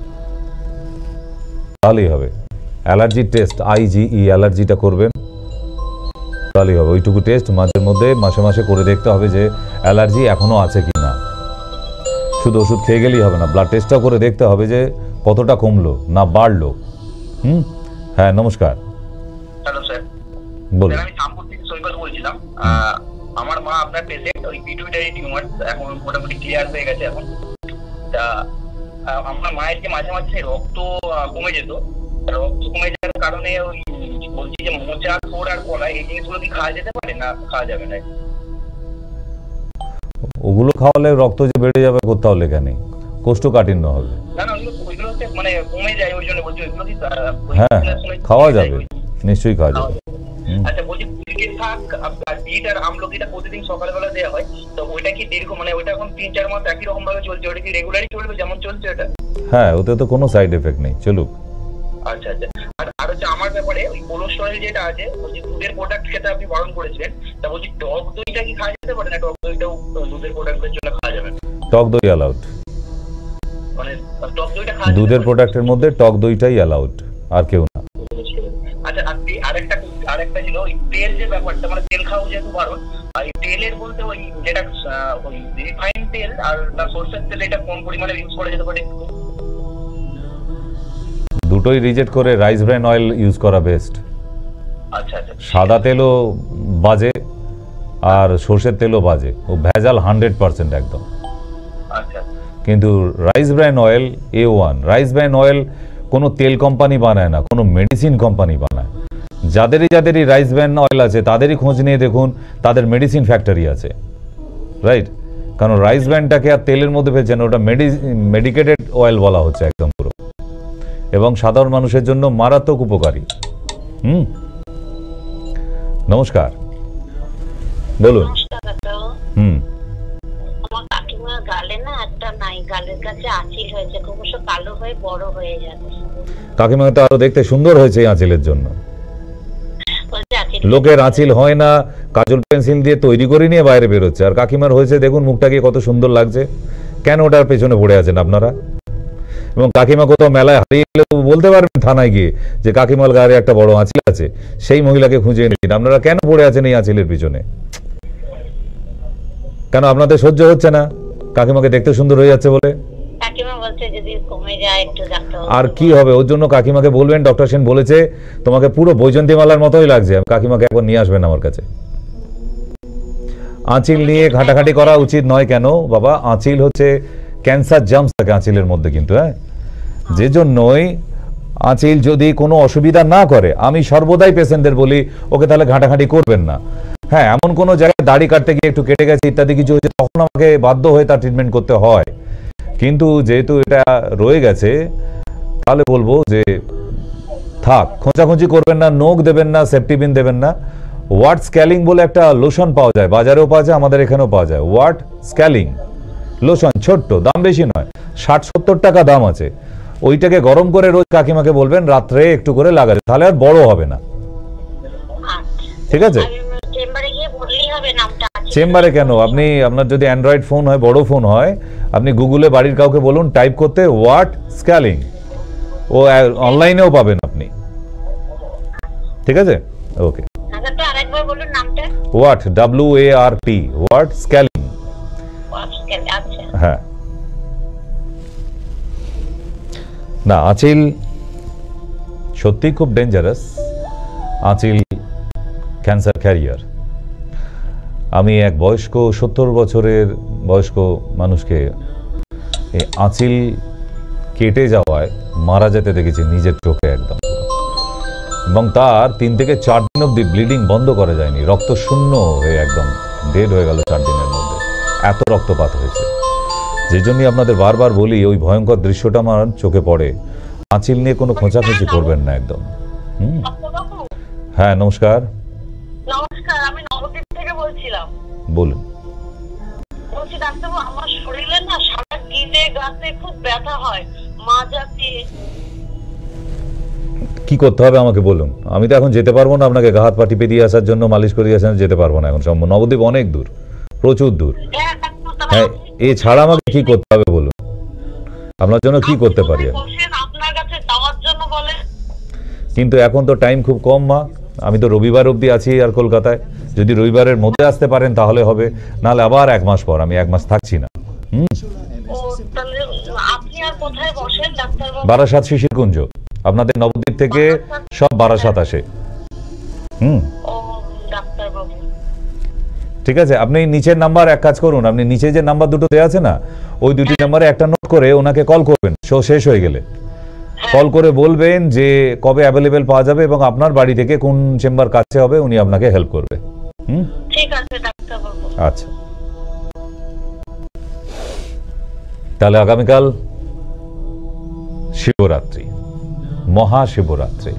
তাহলেই হবে। অ্যালার্জি টেস্ট, আইজিই অ্যালার্জিটা করবেন, তাহলেই হবে। ওইটুকু টেস্ট মাঝে মধ্যে মাসে মাসে করে দেখতে হবে যে অ্যালার্জি এখনো আছে কি না। শুধু ওষুধ খেয়ে গেলেই হবে না, ব্লাড টেস্টটাও করে দেখতে হবে যে কতটা কমলো না বাড়লো। হুম হ্যাঁ, নমস্কার। হ্যালো স্যার, বলুন। আমি শামপুর থেকে সৈকত বলছিলাম। আমার মা আপনার পেশেন্ট, ওই পিটুইটারি টিউমার এখন মোটামুটি ক্লিয়ার হয়ে গেছে এখন। তা আমার মায়ের যে মাঝে মাঝে রক্ত কমে যেত, রক্ত কমে যাওয়ার কারণে ওই বলছি যে মোচা, খোর আর কলা, এই জিনিসগুলো কি খাওয়া যেতে পারে না খাওয়া যাবে না? ওগুলো খাওয়ালে রক্ত যে বেড়ে যাবে কোথাও লেখা নেই, কোষ্ঠকাঠিন্য হবে। না না, ওইগুলো ওইগুলো মানে কমে যায়, ওই জন্য বলছি ওইগুলো কি? হ্যাঁ, খাওয়া যাবে, নিশ্চয়ই খাওয়া যাবে। আচ্ছা, বলছি পুঁইশাক শাক আর বিট আর আমলকিটা প্রতিদিন সকালবেলা দেওয়া হয়, তো ওইটা কি দীর্ঘ মানে ওইটা এখন তিন চার মাস একই রকম ভাবে চলছে, ওটা কি রেগুলারই চলবে যেমন চলছে এটা? হ্যাঁ, ওতে তো কোনো সাইড এফেক্ট নেই, চলুক। আচ্ছা আচ্ছা। আর আর হচ্ছে আমার ব্যাপারে ওই কোলেস্টেরল যেটা আছে, বলছি দুধের প্রোডাক্ট খেতে আপনি বারণ করেছিলেন, তা বলছি টক দইটা কি খাওয়া যেতে পারে না? টক দইটাও দুধের প্রোডাক্টের জন্য খাওয়া যাবে না? টক দই অ্যালাউড, মানে টক দইটা খাওয়া দুধের প্রোডাক্টের মধ্যে টক দইটাই অ্যালাউড, আর কেউ না। আচ্ছা, আরেকটা আরেকটা ছিল ওই তেল যে ব্যাপারটা, মানে তেল খাওয়া যেহেতু বারণ, আর এই তেলের বলতে ওই যেটা ওই রিফাইন তেল আর তার সরষের তেল, এটা কোন পরিমাণে ইউজ করা যেতে পারে? দুটোই রিজেক্ট করে রাইস ব্র্যান অয়েল ইউজ করা বেস্ট। আচ্ছা আচ্ছা। সাদা তেলও বাজে আর সর্ষের তেলও বাজে, ও ভেজাল হান্ড্রেড পার্সেন্ট একদম। আচ্ছা, কিন্তু rice bran oil A one. Rice bran oil কোনো তেল কোম্পানি বানায় না, কোনো মেডিসিন কোম্পানি বানায়। যাদেরই যাদেরই রাইস ব্র্যান অয়েল আছে তাদেরই খোঁজ নিয়ে দেখুন, তাদের মেডিসিন ফ্যাক্টরি আছে, রাইট? কারণ রাইস ব্র্যানটাকে আর তেলের মধ্যে ফেলছে না, ওটা মেডি মেডিকেটেড অয়েল বলা হচ্ছে একদম পুরো, এবং সাধারণ মানুষের জন্য মারাত্মক উপকারী। হুম নমস্কার, বলুন। নমস্কার দাদা। হুম আমার কাকিমার গালে না একটা নাই, গালের কাছে আঁচিল হয়েছে, ক্রমশ কালো হয়ে বড় হয়ে যাচ্ছে। কাকিমা তো আরো দেখতে সুন্দর হয়েছে এই আঁচিলের জন্য। লোকের আঁচিল হয় না, কাজল পেন্সিল দিয়ে তৈরি করে নিয়ে বাইরে বেরোচ্ছে, আর কাকিমার হয়েছে দেখুন মুখটাকে কত সুন্দর লাগছে। কেন ওটার পেছনে পড়ে আছেন আপনারা? এবং কাকিমা কোথাও মেলায় হারিয়ে গেলে বলতে পারবেন থানায় গিয়ে যে কাকিমার গায়ে একটা বড় আঁচিল আছে, সেই মহিলাকে খুঁজে এনে দিন। আপনারা কেন পড়ে আছেন এই আঁচিলের পিছনে? কেন আপনাদের সহ্য হচ্ছে না কাকিমাকে দেখতে সুন্দর হয়ে যাচ্ছে বলে? কাকিমা বলছে যদি কমে যায় একটু ডাক্তার। আর কি হবে, ওর জন্য কাকিমাকে বলবেন ডক্টর সেন বলেছে তোমাকে পুরো বৈজয়ন্তীমালার মতোই লাগছে, কাকিমাকে একবার নিয়ে আসবেন আমার কাছে। আঁচিল নিয়ে ঘাটাঘাটি করা উচিত নয়। কেন বাবা? আঁচিল হচ্ছে ক্যান্সার জার্মস থাকে আঁচিলের মধ্যে কিন্তু, হ্যাঁ, যে জন্যই আঁচিল যদি কোনো অসুবিধা না করে, আমি সর্বদাই পেশেন্টদের বলি ওকে তাহলে ঘাটাঘাটি করবেন না। হ্যাঁ, এমন কোনো জায়গায় দাড়ি কাটতে গিয়ে একটু কেটে গেছে ইত্যাদি কিছু হয়েছে, তখন আমাকে বাধ্য হয়ে তার ট্রিটমেন্ট করতে হয়। কিন্তু যেহেতু এটা রয়ে গেছে, তাহলে বলবো যে থাক, খোঁচাখুঁচি করবেন না, নখ দেবেন না, সেফটিপিন দেবেন না। ওয়াট স্ক্যালিং বলে একটা লোশন পাওয়া যায়, বাজারেও পাওয়া যায়, আমাদের এখানেও পাওয়া যায়। ওয়াট স্ক্যালিং লোশন, ছোট্ট, দাম বেশি নয়, ষাট সত্তর টাকা দাম আছে। ওইটাকে গরম করে রোজ কাকিমাকে বলবেন রাত্রে একটু করে লাগাতে, তাহলে আর বড় হবে না। ঠিক আছে? চেম্বারে কেন, আপনি আপনার যদি অ্যান্ড্রয়েড ফোন হয়, বড় ফোন হয়, আপনি গুগলে বাড়ির কাউকে বলুন টাইপ করতে ওয়াট স্ক্যালিং, ও অনলাইনেও পাবেন আপনি। ঠিক আছে? Okay. Wart, W A R T, wart scaling. হ্যাঁ, না আঁচিল সত্যি খুব ডেঞ্জারাস। আঁচিল cancer career. আমি এক বয়স্ক সত্তর বছরের বয়স্ক মানুষকে এই আঁচিল কেটে যাওয়ায় মারা যেতে দেখেছি নিজের চোখে একদম, এবং তার তিন থেকে চার দিন অব্দি ব্লিডিং বন্ধ করা যায়নি, রক্ত শূন্য হয়ে একদম ডেড হয়ে গেল চার দিনের মধ্যে, এত রক্তপাত হয়েছে। যে জন্যই আপনাদের বারবার বলি ওই ভয়ঙ্কর দৃশ্যটা আমার চোখে পড়ে। আঁচিল নিয়ে কোনো খোঁচাখুঁচি করবেন না একদম। হুম, হ্যাঁ নমস্কার। নমস্কার, আমি নবদ্বীপ থেকে বলছিলাম। বলুন। বলছি ডাক্তারবাবু, আমার শরীরে না সারা গিলে গাছে খুব ব্যথা হয়, মাজাতে। কি করতে হবে আমাকে বলুন, আমি তো এখন যেতে পারবো না আপনাকে গা হাত পা টিপে দিয়ে আসার জন্য, মালিশ করে দিয়ে আসার যেতে পারবো না এখন সম্ভব। নবদ্বীপ অনেক দূর, প্রচুর দূর। হ্যাঁ, এছাড়া আমাকে কি করতে হবে বলুন, আপনার জন্য কি করতে পারি? কিন্তু এখন তো টাইম খুব কম মা, আমি তো রবিবার অবধি আছি আর কলকাতায়। যদি রবিবারের মধ্যে আসতে পারেন তাহলে হবে, নাহলে আবার এক মাস পর, আমি এক মাস থাকছি না। হুম, বারাসাত শিশির কুঞ্জ, আপনাদের নবদ্বীপ থেকে সব বারাসাত আসে। হুম, ঠিক আছে। আপনি নিচের নাম্বার এক কাজ করুন, আপনি নিচে যে নাম্বার দুটো দেওয়া আছে না, ওই দুটি নাম্বারে একটা নোট করে ওনাকে কল করবেন, শো শেষ হয়ে গেলে কল করে বলবেন যে কবে অ্যাভেলেবেল পাওয়া যাবে এবং আপনার বাড়ি থেকে কোন চেম্বার কাছে হবে, উনি আপনাকে হেল্প করবে। হুম, ঠিক আছে ডাক্তারবাবু। আচ্ছা, তাহলে আগামীকাল শিবরাত্রি, মহাশিবরাত্রি।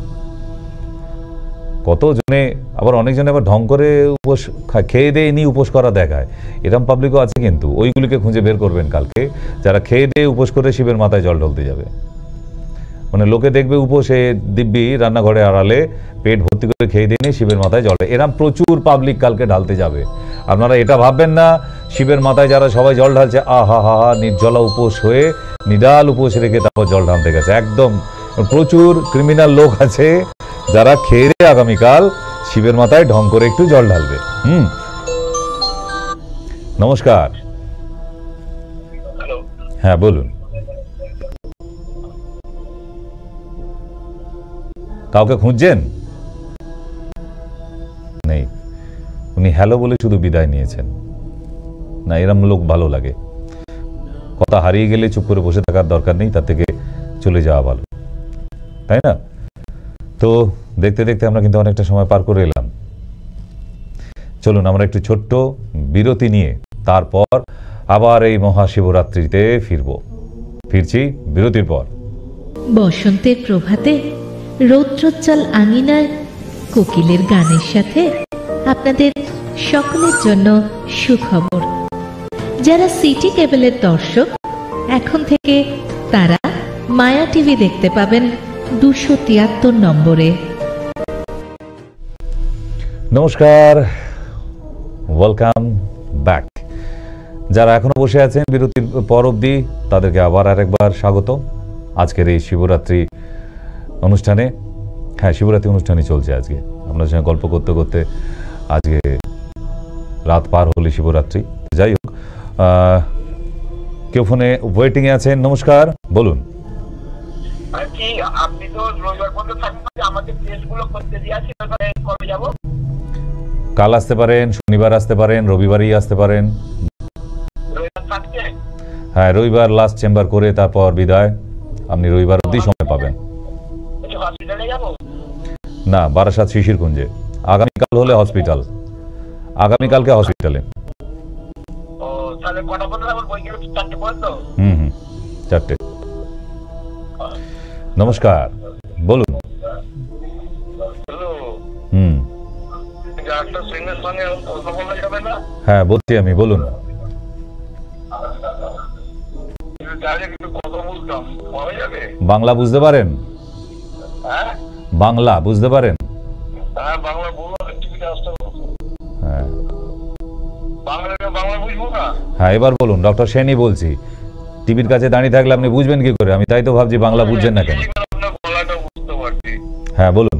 কত জনে আবার অনেক জনে আবার ঢং করে উপোস খেয়ে দিয়ে নিয়ে উপোস করা দেখায়, এরকম পাবলিকও আছে। কিন্তু ওইগুলিকে খুঁজে বের করবেন কালকে, যারা খেয়ে দিয়ে উপোস করে শিবের মাথায় জল ঢলতে যাবে। মানে লোকে দেখবে উপোসে দিব্যি রান্নাঘরে আড়ালে পেট ভর্তি করে খেয়ে দিয়ে নিয়ে শিবের মাথায় জল, এরকম প্রচুর পাবলিক কালকে ঢালতে যাবে। আপনারা এটা ভাববেন না শিবের মাথায় যারা সবাই জল ঢালছে আহা হা হা নির্জলা উপোস হয়ে নিদাল উপোস রেখে তারপর জল ঢালতে গেছে, একদম। প্রচুর ক্রিমিনাল লোক আছে যারা খেয়ে রে আগামীকাল শিবের মাথায় ঢং করে একটু জল ঢালবে। হুম, নমস্কার। হ্যাঁ বলুন। কাউকে খুঁজছেন? নেই, উনি হ্যালো বলে শুধু বিদায় নিয়েছেন। না, এরম লোক ভালো লাগে, কথা হারিয়ে গেলে চুপ করে বসে থাকার দরকার নেই, তার থেকে চলে যাওয়া ভালো, তাই না? তো দেখতে দেখতে আমরা কিন্তু অনেকটা সময় পার করে এলাম। চলুন আমরা একটু ছোট্ট বিরতি নিয়ে তারপর আবার এই মহাশিবরাত্রিতে ফিরব। ফিরছি বিরতির পর। বসন্তের প্রভাতে রৌদ্রোজ্জ্বল আঙিনায় কোকিলের গানের সাথে আপনাদের সকলের জন্য সুখবর। যারা সিটি কেবলের দর্শক, এখন থেকে তারা মায়া টিভি দেখতে পাবেন দুশো তিয়াত্তর নম্বরে। নমস্কার, ওয়েলকাম ব্যাক। যারা এখনো বসে আছেন বিরতির পর অবধি, তাদেরকে আবার আরেকবার স্বাগত আজকের এই শিবরাত্রি অনুষ্ঠানে। হ্যাঁ, শিবরাত্রি অনুষ্ঠানই চলছে আজকে। আপনার সঙ্গে গল্প করতে করতে আজকে রাত পার হলে শিবরাত্রি। যাই হোক, কেউ ফোনে ওয়েটিং এ আছেন। নমস্কার, বলুন। আপনি তো রবিবার পর্যন্ত থাকবেন, আমাদের টেস্টগুলো করতে দিয়ে আসি, কবে যাব? কাল আসতে পারেন, শনিবার আসতে পারেন, রবিবারই আসতে পারেন। হ্যাঁ, রবিবার লাস্ট চেম্বার করে তারপর বিদায়। আপনি রবিবার অবধি সময় পাবেন। না, বারাসাত শিশির কুঞ্জে। আগামীকাল হলে হসপিটাল, আগামীকালকে হসপিটালে। হুম হুম চারটে। নমস্কার, বলুন। হুম হ্যাঁ, বলছি আমি, বলুন। বাংলা বুঝতে পারেন? বাংলা বুঝতে পারেন? হ্যাঁ হ্যাঁ, এবার বলুন। ডক্টর সেনী বলছি। টিভির কাছে দাঁড়িয়ে থাকলে আপনি বুঝবেন কি করে? আমি তাই তো ভাবছি বাংলা বুঝছেন না কেন। হ্যাঁ, বলুন।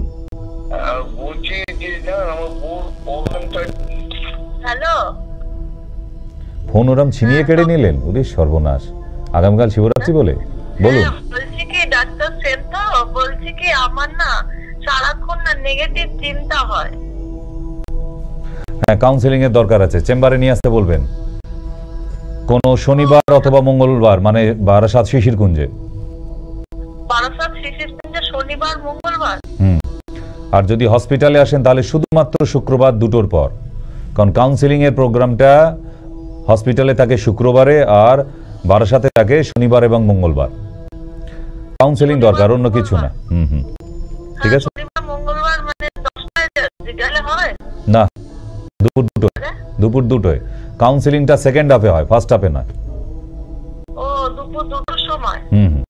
ফোন ওরম ছিনিয়ে কেড়ে নিলেন? ওরে সর্বনাশ! আগামীকাল শিবরাত্রি বলে বলুন। বলছি কি ডাক্তার সেন তো, বলছি কি আমার না সারাক্ষণ না নেগেটিভ চিন্তা হয়। হ্যাঁ, কাউন্সেলিং এর দরকার আছে। চেম্বারে নিয়ে আসতে বলবেন কোন শনিবার অথবা মঙ্গলবার, মানে বারাসাত শিশির কুঞ্জে। বারাসাত শিশির কুঞ্জে শনিবার মঙ্গলবার। হুম আর যদি হসপিটালে আসেন তাহলে শুধুমাত্র শুক্রবার দুটোর পর, কারণ কাউন্সেলিং এর প্রোগ্রামটা হসপিটালে থাকে শুক্রবারে আর বারাসাতে থাকে শনিবার এবং মঙ্গলবার। কাউন্সেলিং দরকার, অন্য কিছু না। হুম হুম ঠিক আছে। মঙ্গলবার মানে দশটায় গেলে হয় না, দুপুর দুটোয়। দুপুর দুটোয় কাউন্সেলিংটা সেকেন্ড হাফে হয়, ফার্স্ট হাফে না। ও, দুপুর দুটোর সময়। হুম হুম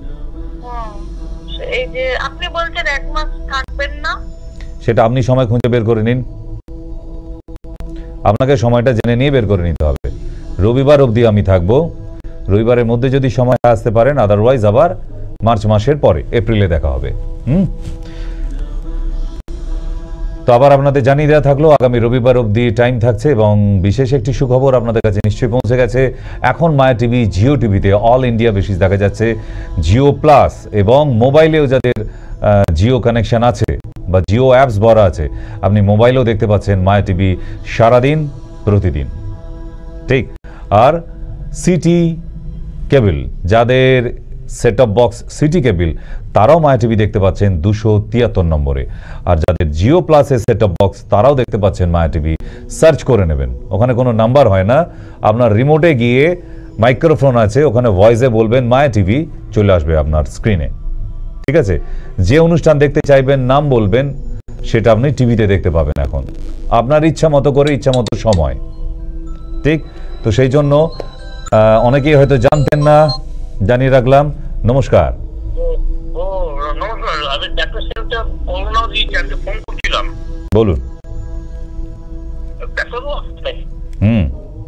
এই যে আপনি বলছেন এক মাস থাকবেন না, সেটা আপনি সময় খুঁজে বের করে নিন। আপনাকে সময়টা জেনে নিয়ে বের করে নিতে হবে। রবিবার অবধি আমি থাকবো। রবিবারের মধ্যে যদি সময় আসতে পারেন, আদারওয়াইজ আবার মার্চ মাসের পরে, এপ্রিলে দেখা হবে। হুম তো আবার আপনাদের জানিয়ে দেওয়া থাকলো আগামী রবিবার অবধি টাইম থাকছে। এবং বিশেষ একটি সুখবর আপনাদের কাছে নিশ্চয়ই পৌঁছে গেছে। এখন মায়া টিভি, জিও টিভিতে অল ইন্ডিয়া বেসিস দেখা যাচ্ছে। জিও প্লাস এবং মোবাইলেও যাদের জিও কানেকশন আছে বা জিও অ্যাপস ভরা আছে, আপনি মোবাইলেও দেখতে পাচ্ছেন মায়া টিভি সারাদিন প্রতিদিন। ঠিক। আর সিটি কেবল, যাদের set top box city cable, তারাও মায়া টিভি দেখতে পাচ্ছেন দুশো তিয়াত্তর নম্বরে। আর যাদের জিও প্লাসের সেট টপ বক্স, তারাও দেখতে পাচ্ছেন মায়া টিভি। সার্চ করে নেবেন, ওখানে কোনো নাম্বার হয় না। আপনার রিমোটে গিয়ে মাইক্রোফোন আছে, ওখানে ভয়েসে বলবেন মায়া টিভি, চলে আসবে আপনার স্ক্রিনে। ঠিক আছে। যে অনুষ্ঠান দেখতে চাইবেন নাম বলবেন, সেটা আপনি টিভিতে দেখতে পাবেন এখন আপনার ইচ্ছা মতো করে, ইচ্ছা মতো সময়। ঠিক। তো সেই জন্য অনেকেই হয়তো জানতেন না, জানিয়ে রাখলাম। নমস্কার। বলুন। হুম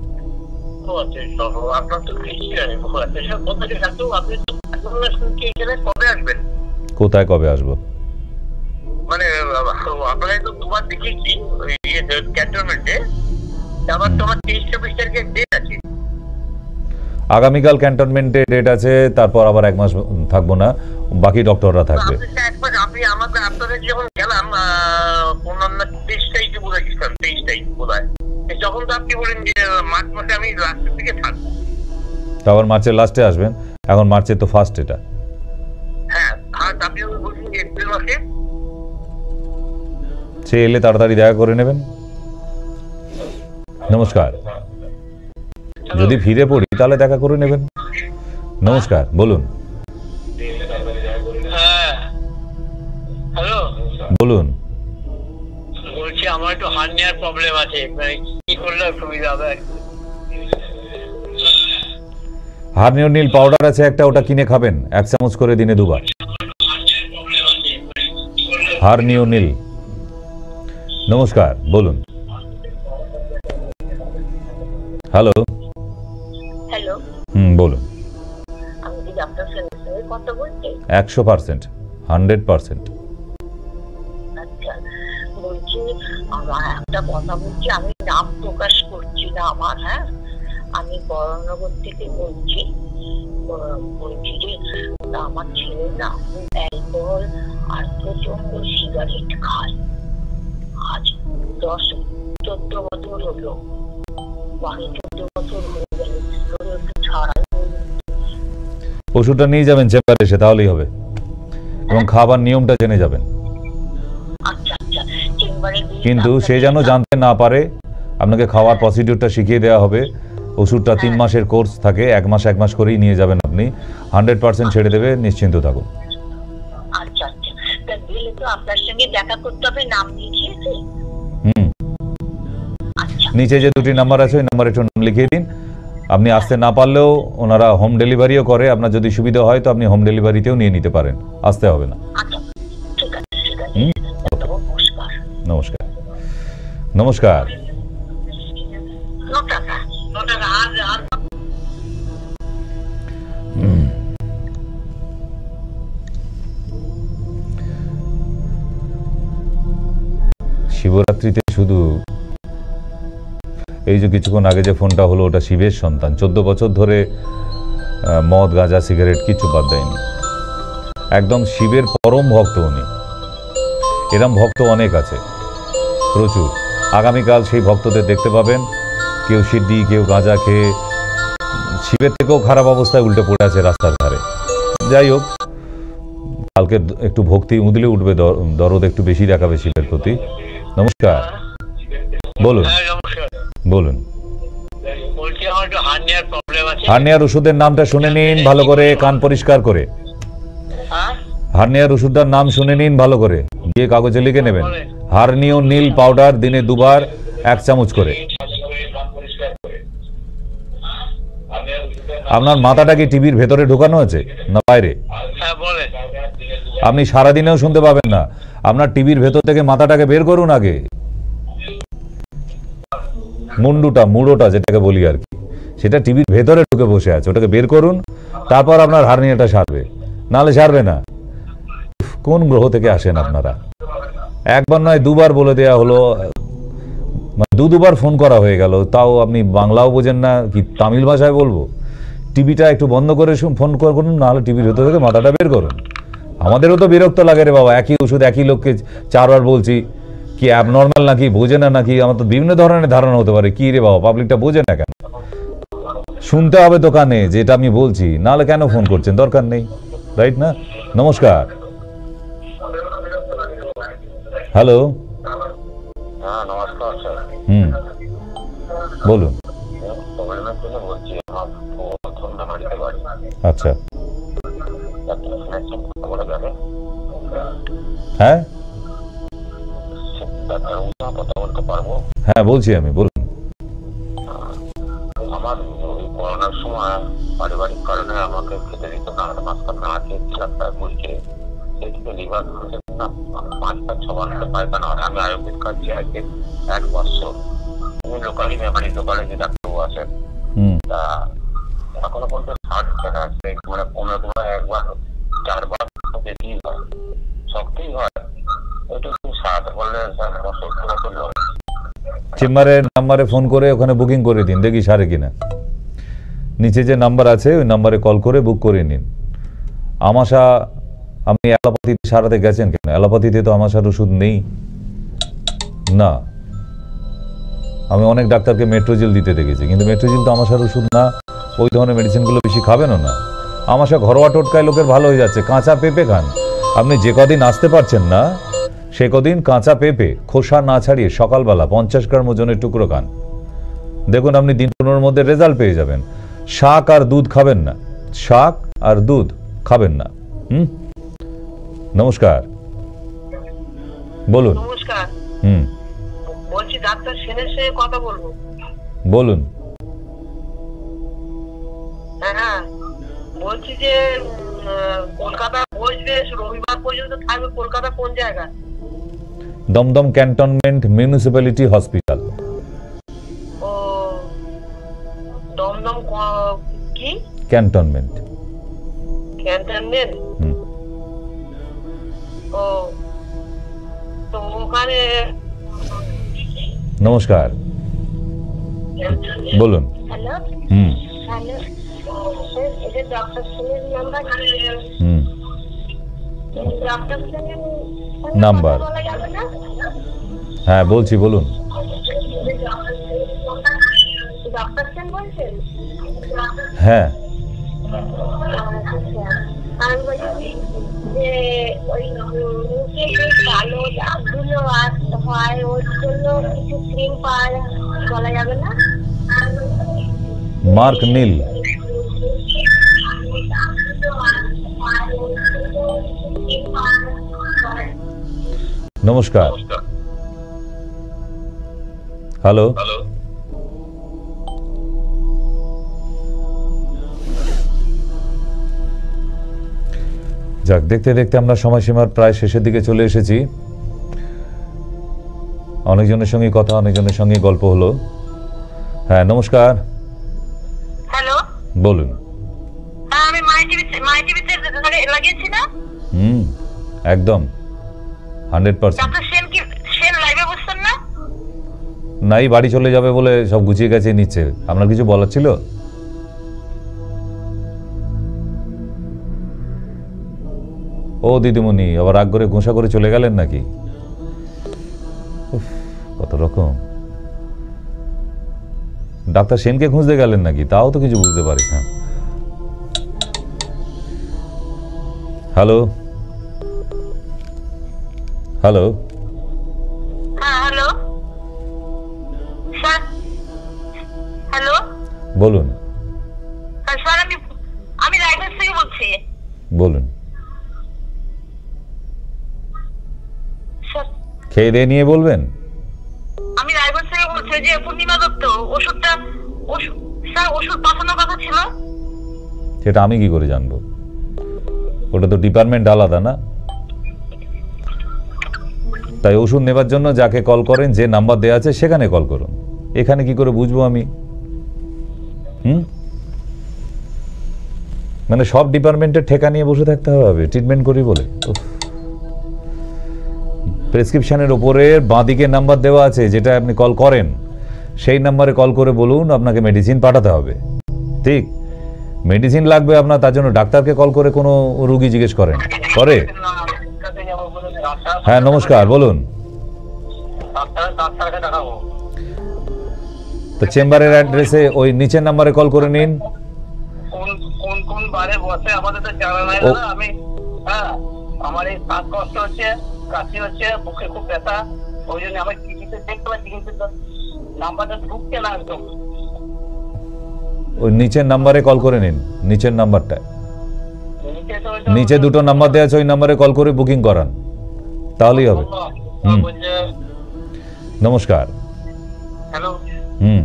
কোথায় কবে আসবো? মানে আপনারা তো দুবার দেখেছি ওই ক্যান্টনমেন্টে, আবার তোমার তেইশ চব্বিশ তারিখে ডেট আছে। আগামীকাল ক্যান্টনমেন্টে ডেট আছে, তারপর আবার এক মাস থাকবো না, বাকি ডক্টররা থাকবে। আমি আমাকে আপনাদের যখন গেলাম পনেরো তেইশ তারিখে বোধ হয় গেছিলাম, তেইশ তারিখ বোধ হয়, যখন তো আপনি বলেন যে মার্চ মাসে আমি লাস্টের দিকে থাকবো। তো আবার মার্চের লাস্টে আসবেন? এখন মার্চের তো ফার্স্ট এটা। হ্যাঁ, আর আপনি বলছেন যে এপ্রিল মাসে। সে এলে তাড়াতাড়ি দেখা করে নেবেন। নমস্কার। যদি ফিরে পড়ি তাহলে দেখা করে নেবেন। নমস্কার, বলুন। হ্যাঁ, হ্যালো, বলুন। বলছি আমার একটু হার্নিয়ার প্রবলেম আছে, মানে কি করলে সুবিধা হবে? হারনিওনিল পাউডার আছে একটা, ওটা কিনে খাবেন এক চামচ করে দিনে দুবার। হারনিওনিল। নমস্কার, বলুন। হ্যালো। হ্যালো, হুম, বলুন। আমি কি ডাক্তার সেনের সঙ্গে কথা বলছি? একশো পার্সেন্ট, হান্ড্রেড পার্সেন্ট। আচ্ছা, বলছি আমার একটা কথা বলছি, আমি নাম প্রকাশ করছি না আমার, হ্যাঁ, আমি বরানগর থেকে বলছি। বলছি যে আমার ছেলে না অ্যালকোহল আর প্রচন্ড সিগারেট খায়। আজ দশ চোদ্দ বছর হলো, বারো চোদ্দ বছর হয়ে গেল, একটু ছাড়াই। ওষুধটা নিয়ে যাবেন চেম্বারে এসে, তাহলেই হবে, এবং খাবার নিয়মটা জেনে যাবেন। আচ্ছা আচ্ছা, চেম্বারে কিন্তু সে যেন জানতে না পারে, আপনাকে খাওয়ার প্রসিডিউরটা শিখিয়ে দেওয়া হবে। ওষুধটা তিন মাসের কোর্স থাকে, এক মাস এক মাস করেই নিয়ে যাবেন আপনি, হান্ড্রেড পার্সেন্ট ছেড়ে দেবে, নিশ্চিন্ত থাকুন। আচ্ছা আচ্ছা, তা গেলে তো আপনার সঙ্গে দেখা করতে হবে, নাম লিখিয়েছি। হুম, আচ্ছা, নিচে যে দুটি নাম্বার আছে ওই নাম্বারে একটু নাম লিখিয়ে দিন। আপনি আসতে না পারলেও ওনারা হোম ডেলিভারিও করে, আপনার যদি সুবিধা হয় তো আপনি হোম ডেলিভারিতেও নিয়ে নিতে পারেন, আসতে হবে না। আচ্ছা, ঠিক আছে ঠিক আছে, হুম, নমস্কার। নমস্কার। নমস্কার। নো টাকা, নো টাকা, আর আর শিবরাত্রিতে শুধু এই যে কিছুক্ষণ আগে যে ফোনটা হলো, ওটা শিবের সন্তান, চোদ্দ বছর ধরে মদ গাঁজা সিগারেট কিছু বাদ দেয়নি, একদম শিবের পরম ভক্ত উনি। এরম ভক্ত অনেক আছে, প্রচুর। আগামীকাল সেই ভক্তদের দেখতে পাবেন, কেউ সিদ্ধি, কেউ গাঁজা খেয়ে শিবের থেকেও খারাপ অবস্থায় উল্টে পড়ে আছে রাস্তার ধারে। যাই হোক, কালকে একটু ভক্তি উদলে উঠবে, দরদ একটু বেশি দেখাবে শিবের প্রতি। নমস্কার, বলুন। বলুন। হার্নিয়ার ওষুধের নামটা শুনে নিন ভালো করে, কান পরিষ্কার করে। হার্নিয়ার ওষুধটার নাম শুনে নিন ভালো করে, গিয়ে কাগজে লিখে নেবেন। হারনিওনিল পাউডার দিনে দুবার, এক চামচ করে। আপনার মাথাটা কি টিভির ভেতরে ঢোকানো আছে না বাইরে? আপনি সারাদিনেও শুনতে পাবেন না, আপনার টিভির ভেতর থেকে মাথাটাকে বের করুন আগে, মুন্ডুটা, মুড়োটা যেটাকে বলি আর কি, সেটা টিভির ভেতরে ঢুকে বসে আছে, ওটাকে বের করুন, তারপর আপনার হার্নিয়াটা সারবে, নাহলে সারবে না। কোন গ্রহ থেকে আসেন আপনারা? একবার নয় দুবার বলে দেয়া হলো, দু দুবার ফোন করা হয়ে গেল, তাও আপনি বাংলাও বোঝেন না, কি তামিল ভাষায় বলবো? টিভিটা একটু বন্ধ করে ফোন করুন, নাহলে টিভির ভেতর থেকে মাথাটা বের করুন। আমাদেরও তো বিরক্ত লাগে রে বাবা, একই ওষুধ একই লোককে চারবার বলছি, কি অ্যাবনর্মাল নাকি, বোঝে না নাকি? আমার তো বিভিন্ন ধরনের ধারণা হতে পারে, কি রে বাবা পাবলিকটা বোঝে না কেন? শুনতে হবে তো কানে যেটা আমি বলছি, নাহলে কেন ফোন করছেন, দরকার নেই, রাইট না? নমস্কার। হ্যালো। হ্যাঁ নমস্কার স্যার। হুম, বলুন। আচ্ছা, হ্যাঁ হ্যাঁ বলছি আমি, বলুন। আমার করোনার সময় পারিবারিক কারণে আমাকে খেতে দিত না, মাঝখানে না খেয়ে ডাক্তার বলছে সেটিকে লিভার না, পাঁচ পাঁচ ছ মাসে পায়খানা হয়। আমি আয়ুর্বেদ খাচ্ছি আজকে এক বছর। তুমি লোকালি মেমারি লোকালে যে ডাক্তারবাবু আছেন, তা এখনো পর্যন্ত ষাট টাকা আছে, মানে পনেরো পনেরো একবার চারবার বেশি হয়, শক্তই হয়। এটা একটু সারাতে বললে আমার সত্তর বছর হয়। চেম্বারের নাম্বারে ফোন করে ওখানে বুকিং করে দিন, দেখি সারে কিনা। নিচে যে নাম্বার আছে ওই নাম্বারে কল করে বুক করে নিন। আমাশা, আপনি অ্যালোপ্যাথিতে সারাতে গেছেন কেন? অ্যালোপ্যাথিতে তো আমাশার ওষুধ নেই না। আমি অনেক ডাক্তারকে মেট্রোজেল দিতে দেখেছি, কিন্তু মেট্রোজেল তো আমাশার ওষুধ না, ওই ধরনের মেডিসিনগুলো বেশি খাবেনও না। আমাশা ঘরোয়া টোটকায় লোকের ভালো হয়ে যাচ্ছে। কাঁচা পেঁপে খান, আপনি যে কদিন আসতে পারছেন না সে কদিন কাঁচা পেঁপে খোসা না ছাড়িয়ে সকালবেলা পঞ্চাশ গ্রাম ওজনের টুকরো খান, দেখুন আপনি দিন পনেরোর মধ্যে রেজাল্ট পেয়ে যাবেন। শাক আর দুধ খাবেন না, শাক আর দুধ খাবেন না। হুম, নমস্কার, বলুন। নমস্কার। হুম, বলছি ডাক্তার সেনের সঙ্গে কথা বলবো। বলুন। হ্যাঁ, বলছি যে উম, কলকাতা বসবে রবিবার পর্যন্ত থাকবে। কলকাতা কোন জায়গা? Dum Dum cantonment municipality hospital. ও দমদম ক- কি ক্যান্টনমেন্ট। ক্যান্টনমেন্ট? হুম। ও তো ওখানে নমস্কার, বলুন। হ্যালো হুম হ্যালো এটা ডক্টর সেনের নাম্বার? হুম ডক্টর সেনের নাম্বার? বলা যাবে না? হ্যাঁ বলছি, বলুন। ডক্টর সেন বলছেন? হ্যাঁ। আমি বলছি যে ওই মুখে যে কালো দাগগুলো হয় ওর জন্য কিছু ক্রিম পাওয়া বলা যাবে না? মার্ক নীল। নমস্কার, হ্যালো। হ্যালো, যাক, দেখতে দেখতে আমরা সময়সীমার প্রায় শেষের দিকে চলে এসেছি। অনেকজনের সঙ্গে কথা, অনেকজনের সঙ্গে গল্প হলো। হ্যাঁ নমস্কার, হ্যালো, বলুন। হ্যাঁ আমি মাই টিভি মাই টিভিতে লাগিয়েছি না? হুম একদম হান্ড্রেড পার্সেন্ট। ডক্টর সেন কি সেন লাইভে বসছেন না? নাই, বাড়ি চলে যাবে বলে সব গুছিয়ে গেছে নিচ্ছে। আপনার কিছু বলার ছিল? ও দিদিমণি আবার রাগ করে ঘোষা করে চলে গেলেন নাকি? উফ, কত রকম। ডাক্তার সেনকে খুঁজতে গেলেন নাকি? তাও তো কিছু বুঝতে পারি না। হ্যালো হ্যালো হ্যাঁ হ্যালো স্যার, হ্যালো বলুন। হ্যাঁ স্যার, আমি আমি রায়গঞ্জ থেকে বলছি। বলুন। স্যার খেয়ে দিয়ে নিয়ে বলবেন। আমি রায়গঞ্জ থেকে বলছি যে পূর্ণিমা দত্ত ওষুধটা ওষুধ স্যার ওষুধ পাঠানোর কথা ছিল। সেটা আমি কি করে জানবো? ওটা তো ডিপার্টমেন্ট আলাদা না। তাই ওষুধ নেবার জন্য যাকে কল করেন, যে নাম্বার দেওয়া আছে সেখানে কল করুন। এখানে কি করে বুঝবো আমি? হুম মানে সব ডিপার্টমেন্টের ঠেকা নিয়ে বসে থাকতে হবে ট্রিটমেন্ট করি বলে? প্রেসক্রিপশনের ওপরে বাঁদিকে নাম্বার দেওয়া আছে, যেটা আপনি কল করেন সেই নাম্বারে কল করে বলুন আপনাকে মেডিসিন পাঠাতে হবে। ঠিক, মেডিসিন লাগবে আপনার, তার জন্য ডাক্তারকে কল করে কোনো রুগী জিজ্ঞেস করেন করে? হ্যাঁ নমস্কার, বলুন। তো চেম্বারের অ্যাড্রেসে ওই নিচের নাম্বারে কল করে নিন। কোন কোন কোন বারে বসে আমাদের তো জানা নাই ও। দাদা। আমি হ্যাঁ আমার এই শ্বাসকষ্ট হচ্ছে, কাশি হচ্ছে, বুকে খুব ব্যথা, ওই জন্য আমার টিভিতে দেখতে পাচ্ছি কিন্তু নাম্বারটা ঢুকছে না একদম। ওই নিচের নাম্বারে কল করে নিন, নিচের নাম্বারটা। নিচে তো ওইটা- নিচে দুটো নাম্বার দেওয়া আছে, ওই নাম্বারে কল করে বুকিং করান, তাহলেই হবে। হুম। বলছে নমস্কার। হ্যালো, হুম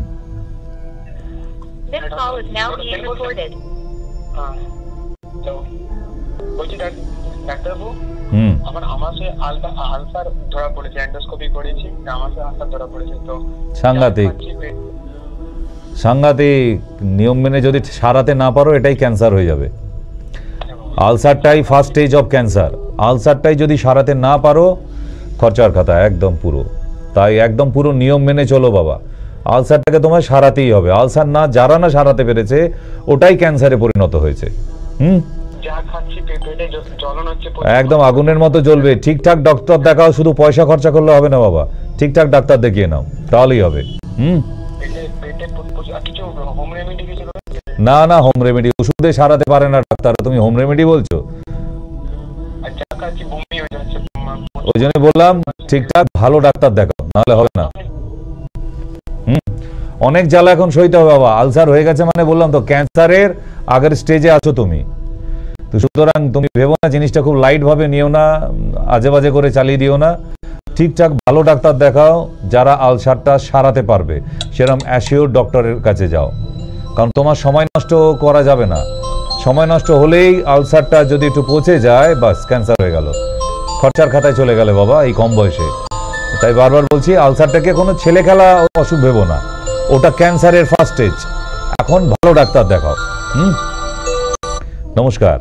This call is now being recorded. হ্যাঁ তো বলছি ডাক- ডাক্তারবাবু, হুম আমার আমাশে আলফা আলফার ধরা পড়েছে, এন্ডোস্কোপি করেছি, আমাশে আলফা ধরা পড়েছে। তো সাংঘাতিক সাংঘাতিক। নিয়ম মেনে যদি সারাতে না পারো এটাই ক্যান্সার হয়ে যাবে। আলসারটাই ফার্স্ট স্টেজ অফ ক্যান্সার। আলসারটাই যদি সারাতে না পারো খরচার খাতা একদম পুরো। তাই একদম পুরো নিয়ম মেনে চলো বাবা। আলসারটাকে তোমায় সারাতেই হবে। আলসার না যারা না সারাতে পেরেছে ওটাই ক্যান্সারে পরিণত হয়েছে। হুম যা খাচ্ছি পেটে জ্বলন হচ্ছে, একদম আগুনের মতো জ্বলবে। ঠিকঠাক ডক্টর দেখাও, শুধু পয়সা খরচা করলে হবে না বাবা। ঠিকঠাক ডাক্তার দেখিয়ে নাও, তাহলেই হবে। হুম পেটে পেটে কিছু হোম রেমেডি কিছু রয়েছে? না না, হোম রেমেডি ওষুধে সারাতে পারে না ডাক্তার, তুমি হোম রেমেডি বলছো? আর যা খাচ্ছি বমি হয়ে যাচ্ছে। ওই জন্য বললাম ঠিকঠাক ভালো ডাক্তার দেখাও, নাহলে হবে না। হুম অনেক জ্বালা এখন সইতে হবে বাবা। আলসার হয়ে গেছে মানে বললাম তো ক্যান্সারের আগের স্টেজে আছো তুমি। তো সুতরাং তুমি ভেবো না, জিনিসটা খুব লাইট ভাবে নিও না, আজে বাজে করে চালিয়ে দিও না। ঠিকঠাক ভালো ডাক্তার দেখাও যারা আলসারটা সারাতে পারবে, সেরকম অ্যাসিওর ডক্টরের কাছে যাও। কারণ তোমার সময় নষ্ট করা যাবে না। সময় নষ্ট হলেই আলসারটা যদি একটু পচে যায়, বাস ক্যান্সার হয়ে গেল, খরচার খাতায় চলে গেলে বাবা এই কম বয়সে। তাই বারবার বলছি, আলসারটাকে কোনো ছেলে খেলা অসুখ ভেবো না, ওটা ক্যান্সারের ফার্স্ট স্টেজ। এখন ভালো ডাক্তার দেখাও। হুম, নমস্কার।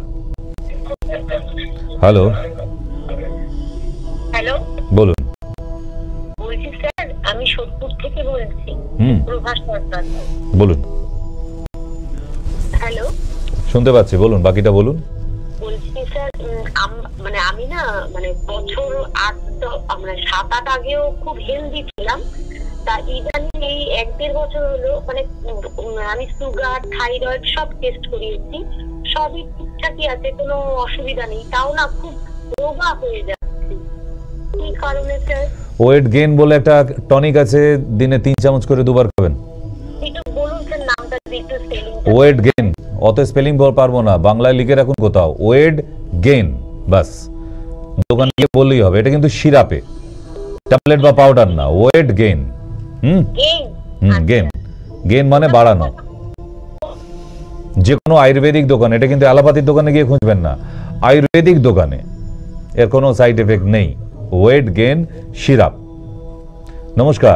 হ্যালো হ্যালো, বলুন। বলছি স্যার, আমি সোদপুর থেকে বলছি। হুম, প্রভাস সরকার। বলুন। হ্যালো, শুনতে পাচ্ছি, বলুন, বাকিটা বলুন। বলছি স্যার, উম, আম- মানে আমি না মানে বছর আট দ- মানে সাত আট আগেও খুব হেলদি ছিলাম। তা ইদানিং এই এক দেড় বছর হলো মানে উম, আমি সুগার থাইরয়েড সব টেস্ট করিয়েছি, সবই ঠিকঠাকই আছে, কোনো অসুবিধা নেই। তাও না খুব রোগা হয়ে যাচ্ছে, কি কারণে স্যার? ওয়েট গেইন বলে একটা টনিক আছে, দিনে তিন চামচ করে দুবার খাবেন। একটু বলুন স্যার নামটা, একটু স্পেলিং। ওয়েট গেইন, অত স্পেলিং পারবো না, বাংলায় লিখে রাখুন কোথাও, ওয়েট গেইন, বাস দোকানে গিয়ে বললেই হবে। এটা কিন্তু সিরাপে, ট্যাবলেট বা পাউডার না, ওয়েট গেইন। হুম হুম গেইন, গেইন মানে বাড়ানো। যে কোনো আয়ুর্বেদিক দোকানে, এটা কিন্তু অ্যালোপ্যাথির দোকানে গিয়ে খুঁজবেন না, আয়ুর্বেদিক দোকানে এর কোনো সাইড এফেক্ট নেই। Weight gain syrup. নমস্কার।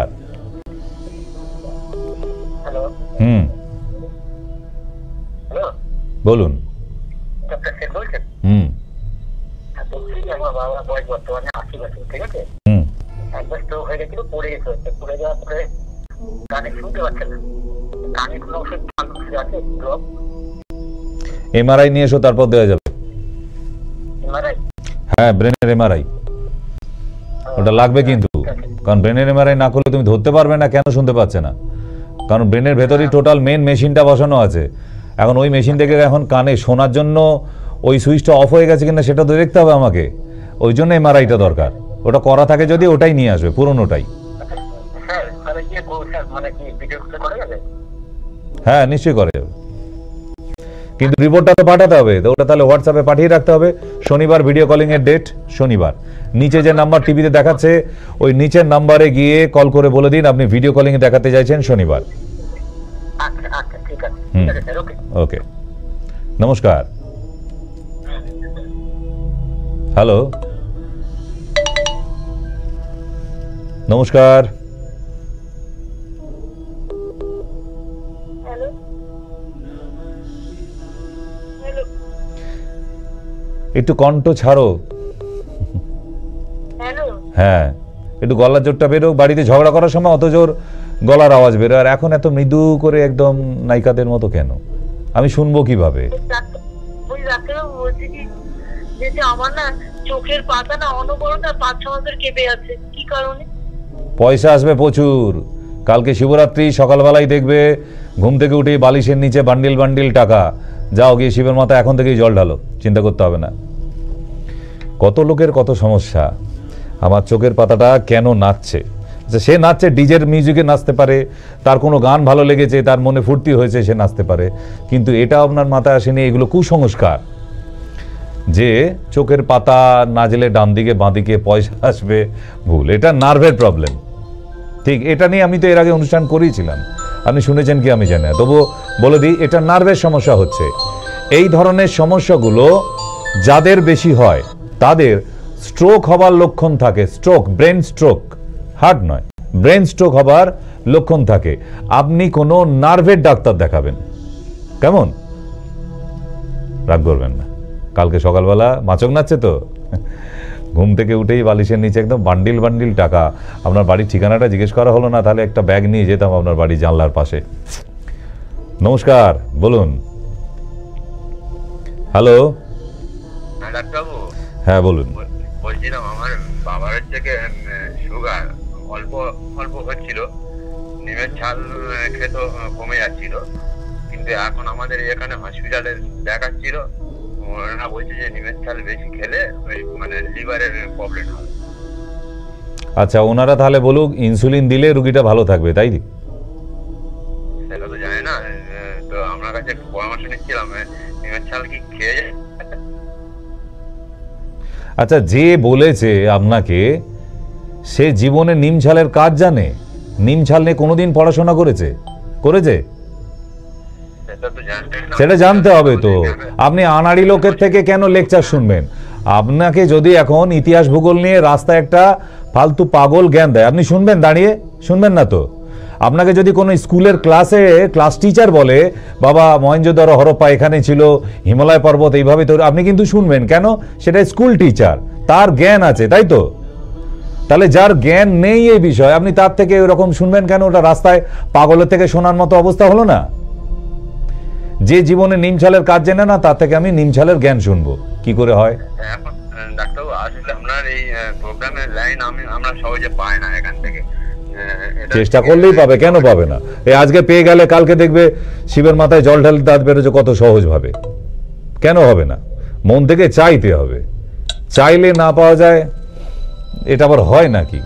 হ্যালো হুম, হ্যালো, বলুন। ডক্টর শেখ বলছেন? হুম বলছি আমার বাবার বয়স বর্তমানে আশি বছর, ঠিক আছে? হুম একবার স্ট্রোক হয়ে গেছিল, পড়ে গেছে, পড়ে যাওয়ার পরে কানে শুনতে পাচ্ছেন না। কানে কোনো ওষুধ আছে? স্ট্রোক এমআরআই নিয়ে এসো, তারপর দেওয়া যাবে। এমআরআই? হ্যাঁ, ব্রেনের এমআরআই ওটা লাগবে কিন্তু, কারণ ব্রেনের এমআরআই না করলে তুমি ধরতে পারবে না কেন শুনতে পাচ্ছে না, কারণ ব্রেনের ভেতরেই টোটাল মেন মেশিনটা বসানো আছে। এখন ওই মেশিন থেকে এখন কানে শোনার জন্য ওই সুইচটা অফ হয়ে গেছে কিনা সেটা তো দেখতে হবে আমাকে, ওই জন্য এমআরআইটা দরকার। ওটা করা থাকে যদি ওটাই নিয়ে আসবে, পুরোনোটাই। স্যার তাহলে কি স্যার মানে কি ভিডিও করে যাবে? হ্যাঁ, নিশ্চয়ই করে যাবে, কিন্তু রিপোর্টটা তো পাঠাতে হবে, তো ওটা তাহলে হোয়াটসঅ্যাপে পাঠিয়ে রাখতে হবে। শনিবার ভিডিও কলিং এর ডেট শনিবার। নিচে যে নাম্বার টিভিতে দেখাচ্ছে ওই নিচের নাম্বারে গিয়ে কল করে বলে দিন আপনি ভিডিও কলিং এ দেখাতে চাইছেন শনিবার। আচ্ছা আচ্ছা, ঠিক আছে, হুম, ঠিক আছে স্যার, ওকে ওকে। নমস্কার। হ্যালো, নমস্কার। হ্যালো হ্যালো একটু কণ্ঠ ছাড়ো। হ্যালো হ্যাঁ, একটু গলার জোরটা বেরো। বাড়িতে ঝগড়া করার সময় অত জোর গলার আওয়াজ বেরো, আর এখন এত মৃদু করে একদম নায়িকাদের মতো কেন? আমি শুনবো কিভাবে? ওই ডাক্তারবাবু বলছি কি যে যে আমার না চোখের পাতা না অনবরত পাঁচ ছ মাসের কেঁপে আছে, কি কারণে? পয়সা আসবে প্রচুর। কালকে শিবরাত্রি, সকালবেলায় দেখবে ঘুম থেকে উঠে বালিশের নিচে বান্ডিল বান্ডিল টাকা। যাও গিয়ে শিবের মাথায় এখন থেকেই জল ঢালো, চিন্তা করতে হবে না। কত লোকের কত সমস্যা। আমার চোখের পাতাটা কেন নাচছে? সে নাচছে ডিজের মিউজিকে নাচতে পারে, তার কোনো গান ভালো লেগেছে, তার মনে ফুর্তি হয়েছে, সে নাচতে পারে, কিন্তু এটা আপনার মাথায় আসেনি। এগুলো কুসংস্কার যে চোখের পাতা নাচলে ডান দিকে বাঁ দিকে পয়সা আসবে, ভুল। এটা নার্ভের প্রবলেম। ঠিক, এটা নিয়ে আমি তো এর আগে অনুষ্ঠান করেছিলাম, আপনি শুনেছেন কি আমি জানি না, তবুও বলে দিই, এটা নার্ভের সমস্যা হচ্ছে। এই ধরনের সমস্যাগুলো যাদের বেশি হয় তাদের স্ট্রোক হবার লক্ষণ থাকে। স্ট্রোক, ব্রেন স্ট্রোক, হার্ট নয়, ব্রেন স্ট্রোক হবার লক্ষণ থাকে। আপনি কোনো নার্ভের ডাক্তার দেখাবেন, কেমন? রাগ করবেন না। কালকে সকালবেলা মাচক নাচছে তো, ঘুম থেকে উঠেই বালিশের নিচে একদম বান্ডিল বান্ডিল টাকা। আপনার বাড়ির ঠিকানাটা জিজ্ঞেস করা হলো না, তাহলে একটা ব্যাগ নিয়ে যেতাম আপনার বাড়ির জানলার পাশে। নমস্কার, বলুন। হ্যালো, ডাক্তারবাবু। হ্যাঁ বলুন। বলছিলাম আমার বাবার থেকে সুগার অল্প অল্প হচ্ছিল, নিমের ছাল খেতে কমে যাচ্ছিল, কিন্তু এখন আমাদের এখানে হসপিটালে দেখাচ্ছিল, ওরা বলছে যে নিমের ছাল বেশি খেলে মানে লিভারের প্রবলেম হবে। আচ্ছা, ওনারা তাহলে বলুক ইনসুলিন দিলে রুগীটা ভালো থাকবে, তাই? সেটা তো জানি না, তো আপনার কাছে একটু পরামর্শ নিচ্ছিলাম, নিমের ছাল কি খেয়ে যায়? আচ্ছা, যে বলেছে আপনাকে সে জীবনে নিম ছালের কাজ জানে? নিম ছাল নিয়ে কোনোদিন পড়াশোনা করেছে? করেছে? সেটা জানতে হবে তো। আপনি আনাড়ি লোকের থেকে কেন লেকচার শুনবেন? আপনাকে যদি এখন ইতিহাস ভূগোল নিয়ে রাস্তায় একটা ফালতু পাগল জ্ঞান দেয়, আপনি শুনবেন দাঁড়িয়ে? শুনবেন না তো। আপনাকে যদি কোনো স্কুলের ক্লাসে ক্লাস টিচার বলে বাবা মহেঞ্জোদারো হরপ্পা এখানে ছিল, হিমালয় পর্বত এইভাবে, তো আপনি কিন্তু শুনবেন কেন? সেটা স্কুল টিচার, তার জ্ঞান আছে, তাই তো? তাহলে যার জ্ঞান নেই এই বিষয়, আপনি তার থেকে এরকম শুনবেন কেন? ওটা রাস্তায় পাগলের থেকে শোনার মতো অবস্থা হলো না? যে জীবনে নিমছালের কাজ জেনে না, তার থেকে আমি নিমছালের জ্ঞান শুনবো কি করে হয়? ডাক্তারবাবু আসলে আপনার এই প্রোগ্রামের লাইন আমি আমরা সহজে পাই না এখান থেকে। চেষ্টা করলেই পাবে, কেন পাবে না? এই আজকে পেয়ে গেলে কালকে দেখবে শিবের মাথায় জল ঢালতে দাঁত বেরোচ্ছে কত সহজ ভাবে। কেন হবে না? মন থেকে চাইতে হবে, চাইলে না পাওয়া যায় এটা আবার হয় নাকি?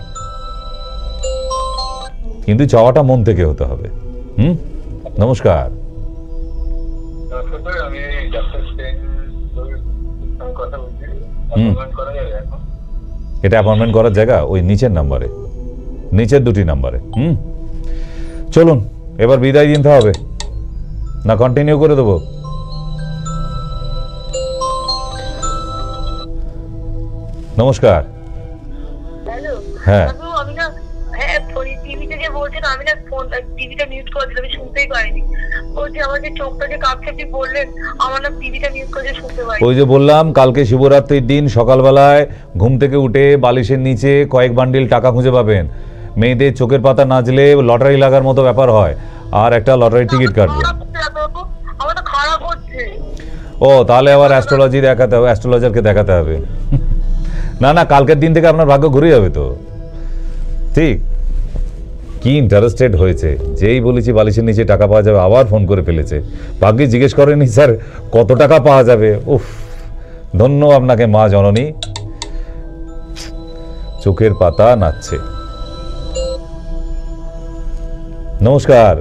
কিন্তু চাওয়াটা মন থেকে হতে হবে। হুম, নমস্কার। এটা অ্যাপয়েন্টমেন্ট করার জায়গা ওই নিচের নাম্বারে, নিচের দুটি নাম্বারে। হুম, চলুন এবার বিদায় দিতে হবে না কন্টিনিউ করে দেবো? নমস্কার। হ্যালো। হ্যাঁ আমি না হ্যাঁ টিভিতে যে বলছেন, আমি না ফোন টিভিটা মিউট করে দিলাম, আমি শুনতেই পারিনি। বলছি আমার যে চোখটা যে কাঁপছে আপনি বললেন, আমার না টিভিটা মিউট করে শুনতে পারি। ওই যে বললাম কালকে শিবরাত্রির দিন সকালবেলায় ঘুম থেকে উঠে বালিশের নিচে কয়েক বান্ডিল টাকা খুঁজে পাবেন। মেয়েদের চোখের পাতা নাচলে লটারি লাগার মতো ব্যাপার হয়, আর একটা লটারি টিকিট কাটবে। আমার তো খারাপ হচ্ছে। ও তাহলে আবার অ্যাস্ট্রোলজি দেখাতে হবে, অ্যাস্ট্রোলজারকে দেখাতে হবে। না না, কালকের দিন থেকে আপনার ভাগ্য ঘুরে যাবে তো। ঠিক কি ইন্টারেস্টেড হয়েছে, যেই বলেছি বালিশের নিচে টাকা পাওয়া যাবে আবার ফোন করে ফেলেছে। ভাগ্যে জিজ্ঞেস করেনি স্যার কত টাকা পাওয়া যাবে। উফ, ধন্য আপনাকে মা জননী। চোখের পাতা নাচছে। নমস্কার,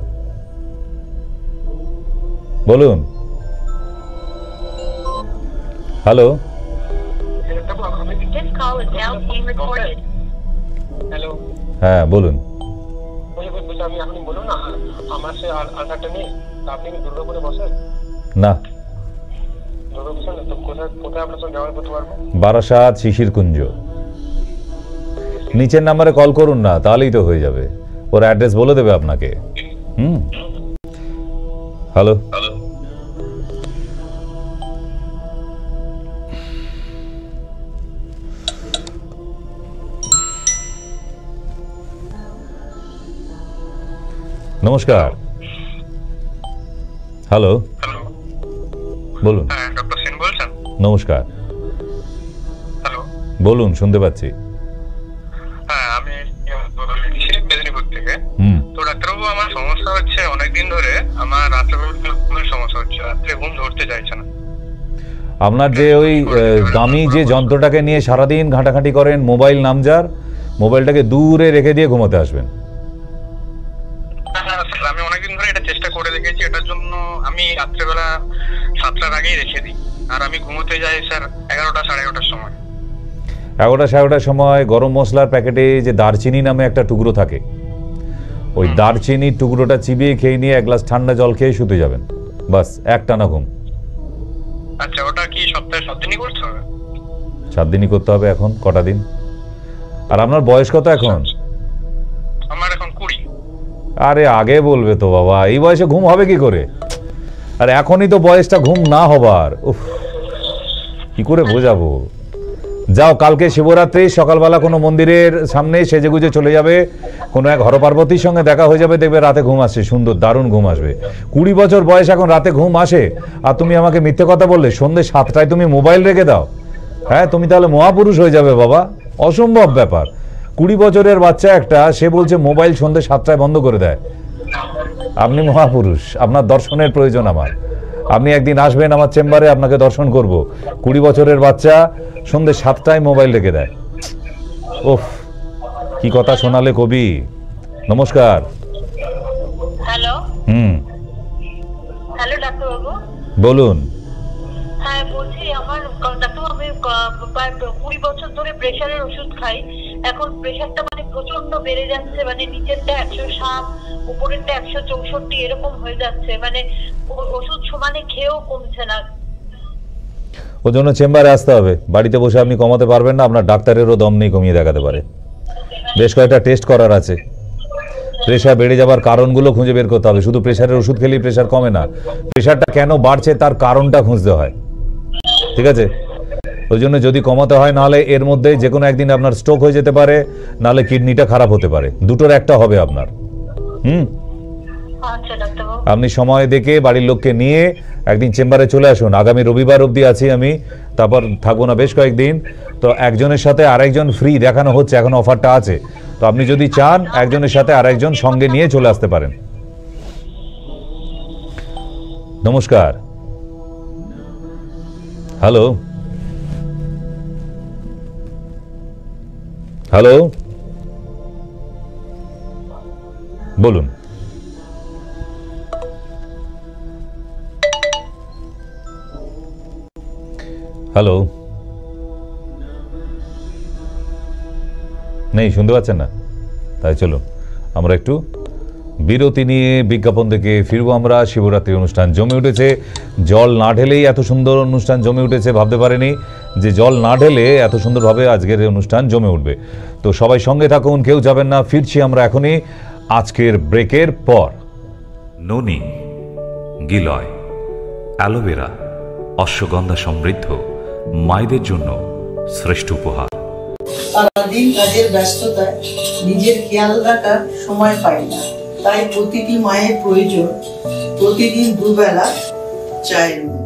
বলুন। হ্যালো। হ্যাঁ বলুন। না, বারাসাত শিশির কুঞ্জ। নিচের নাম্বারে কল করুন না, তাহলেই তো হয়ে যাবে। ওর অ্যাড্রেস বলে দেবে আপনাকে। হুম, হ্যালো। নমস্কার। হ্যালো, বলুন। ডক্টর সেন বলছেন? নমস্কার, হ্যালো, বলুন, শুনতে পাচ্ছি। হ্যাঁ আমি মেদিনীপুর থেকে। হুম, তো ডাক্তারবাবু আমার সমস্যা হচ্ছে অনেকদিন ধরে, আমার রাত্রে ঘুমের সমস্যা হচ্ছে, রাত্রে ঘুম ধরতে চাইছে না। আপনার যে ওই দামি যে যন্ত্রটাকে নিয়ে সারাদিন ঘাঁটাঘাঁটি করেন, মোবাইল নামজার, মোবাইলটাকে দূরে রেখে দিয়ে ঘুমাতে আসবেন। আমি অনেকদিন ধরে এটা চেষ্টা করে দেখেছি, এটার জন্য আমি রাত্রেবেলা সাতটার আগেই রেখে দিই, আর আমি ঘুমোতে যাই স্যার এগারোটা সাড়ে এগারোটার সময়। এগারোটা সাড়ে এগারোটার সময় গরম মশলার প্যাকেটে যে দারচিনি নামে একটা টুকরো থাকে, ওই দারচিনির টুকরোটা চিবিয়ে খেয়ে নিয়ে এক গ্লাস ঠান্ডা জল খেয়ে শুতে যাবেন, বাস একটানা ঘুম। আচ্ছা, ওটা কি সপ্তাহে সাত দিনই করতে হবে? সাত দিনই করতে হবে। এখন কটা দিন? আর আপনার বয়স কত এখন? আমার এখন কুড়ি। আরে আগে বলবে তো বাবা, এই বয়সে ঘুম হবে কি করে? আর এখনই তো বয়সটা ঘুম না হবার। উফ, কি করে বোঝাবো? যাও, কালকে শিবরাত্রি সকালবেলা কোনো মন্দিরের সামনে সেজেগুজে চলে যাবে, কোনো এক হরপার্বতীর সঙ্গে দেখা হয়ে যাবে, দেখবে রাতে ঘুম আসছে, সুন্দর দারুণ ঘুম আসবে। কুড়ি বছর বয়স এখন রাতে ঘুম আসে, আর তুমি আমাকে মিথ্যে কথা বললে সন্ধ্যে সাতটায় তুমি মোবাইল রেখে দাও? হ্যাঁ, তুমি তাহলে মহাপুরুষ হয়ে যাবে বাবা। অসম্ভব ব্যাপার। কুড়ি বছরের বাচ্চা একটা, সে বলছে মোবাইল সন্ধ্যে সাতটায় বন্ধ করে দেয়। আপনি মহাপুরুষ, আপনার দর্শনের প্রয়োজন আমার। আপনি একদিন আসবেন আমার চেম্বারে, আপনাকে দর্শন করব। কুড়ি বছরের বাচ্চা সন্ধ্যে সাতটায় মোবাইল রেখে দেয়। ওফ, কি কথা শোনালে কবি। নমস্কার। হ্যালো। হুম, হ্যালো ডাক্তারবাবু। বলুন। হ্যাঁ বলছি, আমার ডাক্তারবাবু আমি প্রায় কুড়ি বছর ধরে প্রেশারের ওষুধ খাই, এখন প্রেশারটা মানে প্রচন্ড বেড়ে যাচ্ছে, মানে নিচেরটা একশো সাত উপরেরটা একশো চৌষট্টি এরকম হয়ে যাচ্ছে, মানে ওষুধ সমানে খেয়েও কমছে না। ওর জন্য চেম্বারে আসতে হবে। বাড়িতে বসে আপনি কমাতে পারবেন না, আপনার ডাক্তারেরও দম নেই কমিয়ে দেখাতে পারে। বেশ কয়েকটা টেস্ট করার আছে, প্রেশার বেড়ে যাবার কারণগুলো খুঁজে বের করতে হবে। শুধু প্রেশারের ওষুধ খেলেই প্রেশার কমে না, প্রেশারটা কেন বাড়ছে তার কারণটা খুঁজতে হয়, ঠিক আছে? ওই জন্য যদি কমাতে হয়, নাহলে এর মধ্যে যে কোনো একদিন আপনার স্ট্রোক হয়ে যেতে পারে, নাহলে কিডনিটা খারাপ হতে পারে, দুটোর একটা হবে আপনার। হুম, আপনি সময় দেখে বাড়ির লোককে নিয়ে একদিন চেম্বারে চলে আসুন। আগামী রবিবার অবধি আছি আমি, তারপর থাকবো না বেশ কয়েকদিন। তো একজনের সাথে আরেকজন ফ্রি দেখানো হচ্ছে, এখন অফারটা আছে। তো আপনি যদি চান একজনের সাথে আরেকজন সঙ্গে নিয়ে চলে আসতে পারেন। নমস্কার, হ্যালো হ্যালো বলুন। হ্যালো, নেই, শুনতে পাচ্ছেন না? তাই চলুন আমরা একটু বিরতি নিয়ে বিজ্ঞাপন থেকে ফিরবো। আমরা শিবরাত্রি অনুষ্ঠান জমে উঠেছে, জল না ঢেলেই এত সুন্দর অনুষ্ঠান জমে উঠেছে, ভাবতে পারেনি যে জল না ঢেলে এত সুন্দরভাবে আজকের অনুষ্ঠান জমে উঠবে। তো সবাই সঙ্গে থাকুন, কেউ যাবেন না। ফিরছি আমরা এখনই আজকের ব্রেকের পর। ননি, গিলয়, অ্যালোভেরা, অশ্বগন্ধা সমৃদ্ধ মায়েদের জন্য শ্রেষ্ঠ উপহার। সারাদিন কাজের ব্যস্ততায় নিজের খেয়াল রাখার সময় পাই না, তাই প্রতিটি মায়ের প্রয়োজন প্রতিদিন দুবেলা চায়ের মধ্যে।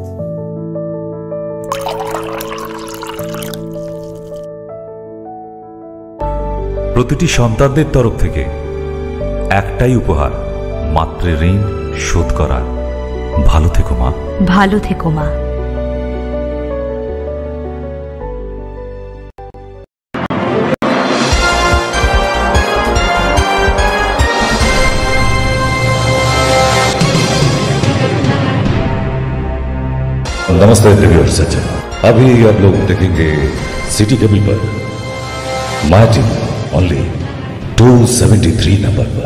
প্রতিটি সন্তানদের তরফ থেকে একটাই উপহার, মাতৃ ঋণ শোধ করার। ভালো থেকো মা। ভালো থেকো মা। नमस्ते व्यूअर्स, अभी आप लोग देखेंगे सिटी केबल पर my TV only two seventy three number पर।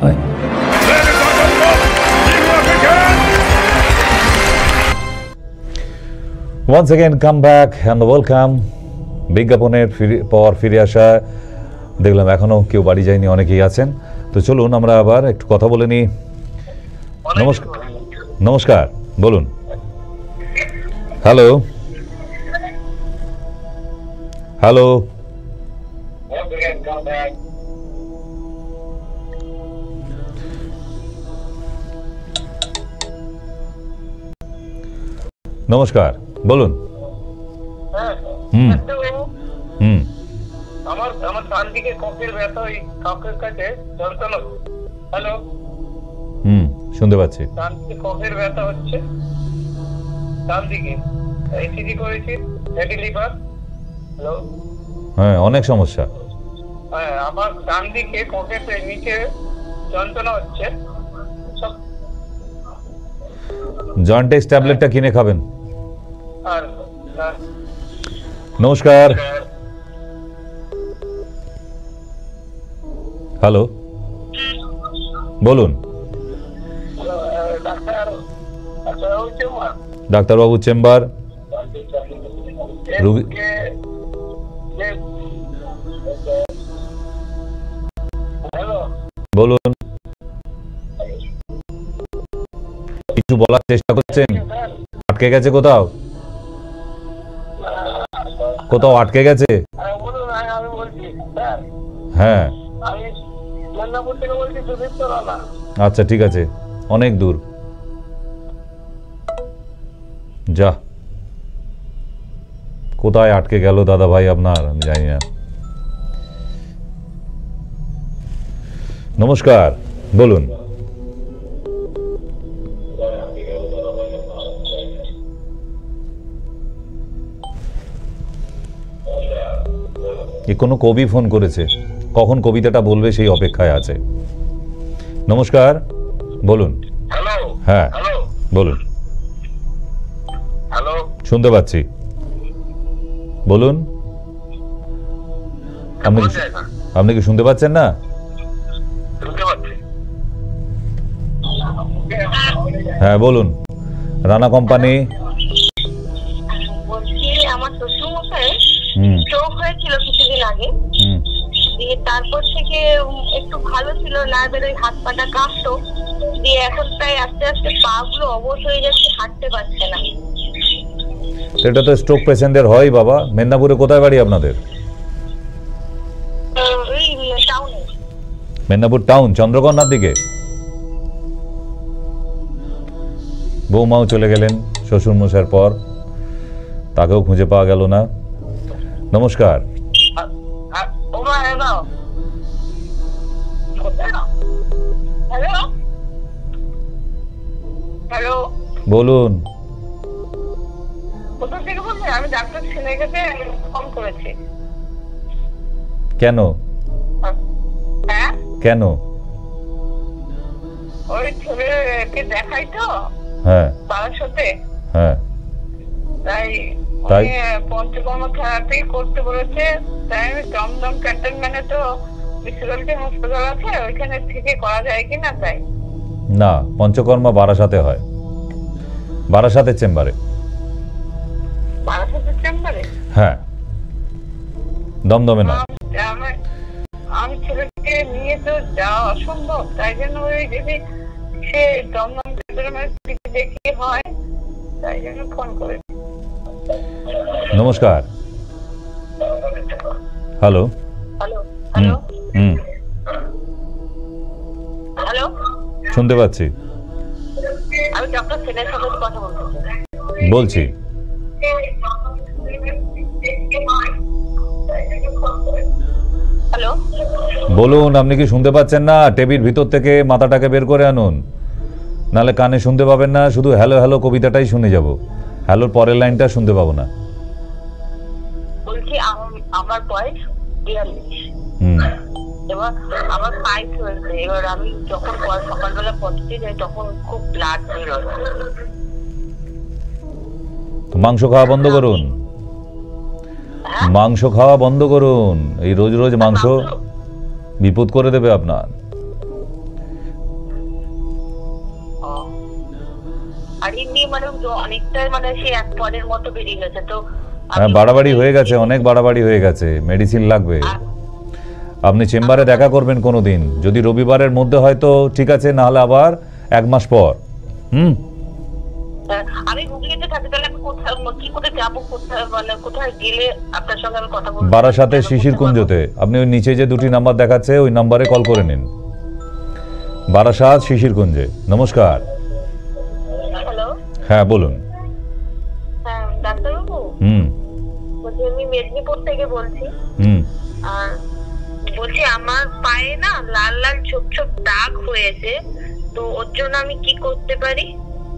Once again come back and welcome. বিজ্ঞাপনের পর ফিরে আসা দেখলাম এখনো কেউ বাড়ি যায়নি, অনেকেই আছেন। তো চলুন আমরা আবার একটু কথা বলে নিই। নমস্কার, নমস্কার, বলুন। হ্যালো হ্যালো নমস্কার, বলুন। হুম হুম আমার আমার ডান দিকে কফের ব্যথা, ওই কাকের কাছে যন্ত্রণা। হ্যালো, হুম শুনতে পাচ্ছি। ডান দিকে কফের ব্যথা হচ্ছে, ডান দিকে ইসিজি করেছি, ফ্যাটি লিভার। হ্যালো, হ্যাঁ অনেক সমস্যা। হ্যাঁ, আমার ডান দিকে কফের নিচে যন্ত্রণা হচ্ছে। জয়েন্টেক্স ট্যাবলেটটা কিনে খাবেন। আর নমস্কার, হ্যালো বলুন। ডাক্তারবাবু চেম্বার, রোগী বলুন। কিছু বলার চেষ্টা করছেন? আটকে গেছে কোথাও? কোথাও আটকে গেছে? হ্যাঁ, আচ্ছা ঠিক আছে, অনেক দূর। যা, কোথায় আটকে গেল দাদা ভাই আপনার, আমি জানি না। নমস্কার, বলুন। এ কোনো কবি ফোন করেছে, কখন কবিতাটা বলবে সেই অপেক্ষায় আছে। নমস্কার, বলুন। হ্যালো, হ্যাঁ বলুন, হ্যালো, শুনতে পাচ্ছি, বলুন। আপনি কি আপনি কি শুনতে পাচ্ছেন না? শুনতে পাচ্ছি। হ্যাঁ বলুন। রানা কোম্পানি। বলছি আমার শ্বশুর মশাই হুম স্ট্রোক হয়েছিল কিছুদিন আগে, হুম দিয়ে তারপর থেকে একটু ভালো ছিল না, বেরোয় হাত পাটা কাঁপতো, দিয়ে এখন প্রায় আস্তে আস্তে পা গুলো অবশ হয়ে যাচ্ছে, হাঁটতে পারছে না। এটা তো স্ট্রোক পেশেন্টদের হয় বাবা। মেদিনীপুরে কোথায় বাড়ি আপনাদের? ওই টাউনে। মেদিনীপুর টাউন, চন্দ্রকোনার দিকে। বৌমাও চলে গেলেন শ্বশুর মশাইয়ের পর, তাকেও খুঁজে পাওয়া গেল না। নমস্কার। হ্যালো হ্যালো বলুন। কোথা থেকে বলছেন? আমি ডাক্তার সিনের কাছে ফোন করেছি। কেন হ্যাঁ কেন? ওই ছেলেকে দেখাই তো হ্যাঁ বারাসাতে, হ্যাঁ তাই তাই? পঞ্চকর্ম থেরাপি করতে বলেছে। তাই আমি দমদম ক্যান্টনমেন্টে তো বিশ্বভারতী হাসপাতাল আছে, ওইখানে থেকে করা যায় কিনা তাই। না, পঞ্চকর্মা বারাসাতে হয়, বারাসাতের চেম্বারে। বারাসাতের চেম্বারে? হ্যাঁ, দমদমে না। আমি- আমি ছেলেকে নিয়ে তো যাওয়া অসম্ভব, তাই জন্য ওই যদি সে দমদম ক্যান্টনমেন্ট থেকে দেখি হয়, তাই জন্য ফোন করেছি। নমস্কার। হ্যালো হ্যালো হুম হ্যালো হুম হ্যালো, শুনতে পাচ্ছি, আমি ডক্টর সেনের সাথে কথা বলতে চাই। বলছি। হ্যালো বলুন, আপনি কি শুনতে পাচ্ছেন না? টেবির ভিতর থেকে মাথাটাকে বের করে আনুন, নাহলে কানে শুনতে পাবেন না। শুধু হ্যালো হ্যালো কবিতাটাই শুনে যাব, হ্যালোর পরের লাইনটা শুনতে পাবো না। বলছি আম- আমার বয়স বিয়াল্লিশ, হুম এবার আমার পাইপ হয়েছে। এবার আমি যখন পর- সকালবেলা পড়তে যাই তখন খুব ব্লাড বেরোয়। তো মাংস খাওয়া বন্ধ করুন, মাংস খাওয়া বন্ধ করুন। এই রোজ রোজ মাংস বিপদ করে দেবে আপনার। ও, আর এমনি মানে অনেকটাই মানে সে এক পরের মতো বেরিয়ে গেছে তো। হ্যাঁ, বাড়াবাড়ি হয়ে গেছে, অনেক বাড়াবাড়ি হয়ে গেছে, মেডিসিন লাগবে। আপনি চেম্বারে দেখা করবেন কোনো দিন, যদি রবিবারের মধ্যে হয় তো ঠিক আছে, না হলে আবার এক মাস পর। হুম আমি হুগলিতে থাকি, তাহলে আমি কোথায় কি করে যাবো, কোথায় মানে কোথায় গেলে আপনার সঙ্গে আমি কথা বলবো? বারাসাতে শিশির কুঞ্জতে আপনি ওই নিচে যে দুটি নাম্বার দেখাচ্ছে ওই নাম্বারে কল করে নিন। বারাসাত শিশির কুঞ্জে। নমস্কার। হ্যালো হ্যাঁ বলুন। হ্যাঁ ডাক্তারবাবু, হুম বলছি আমি মেদিনীপুর থেকে বলছি। হুম আর বলছি আমার পায়ে না লাল লাল ছোপ ছোপ দাগ হয়েছে, তো ওর জন্য আমি কি করতে পারি?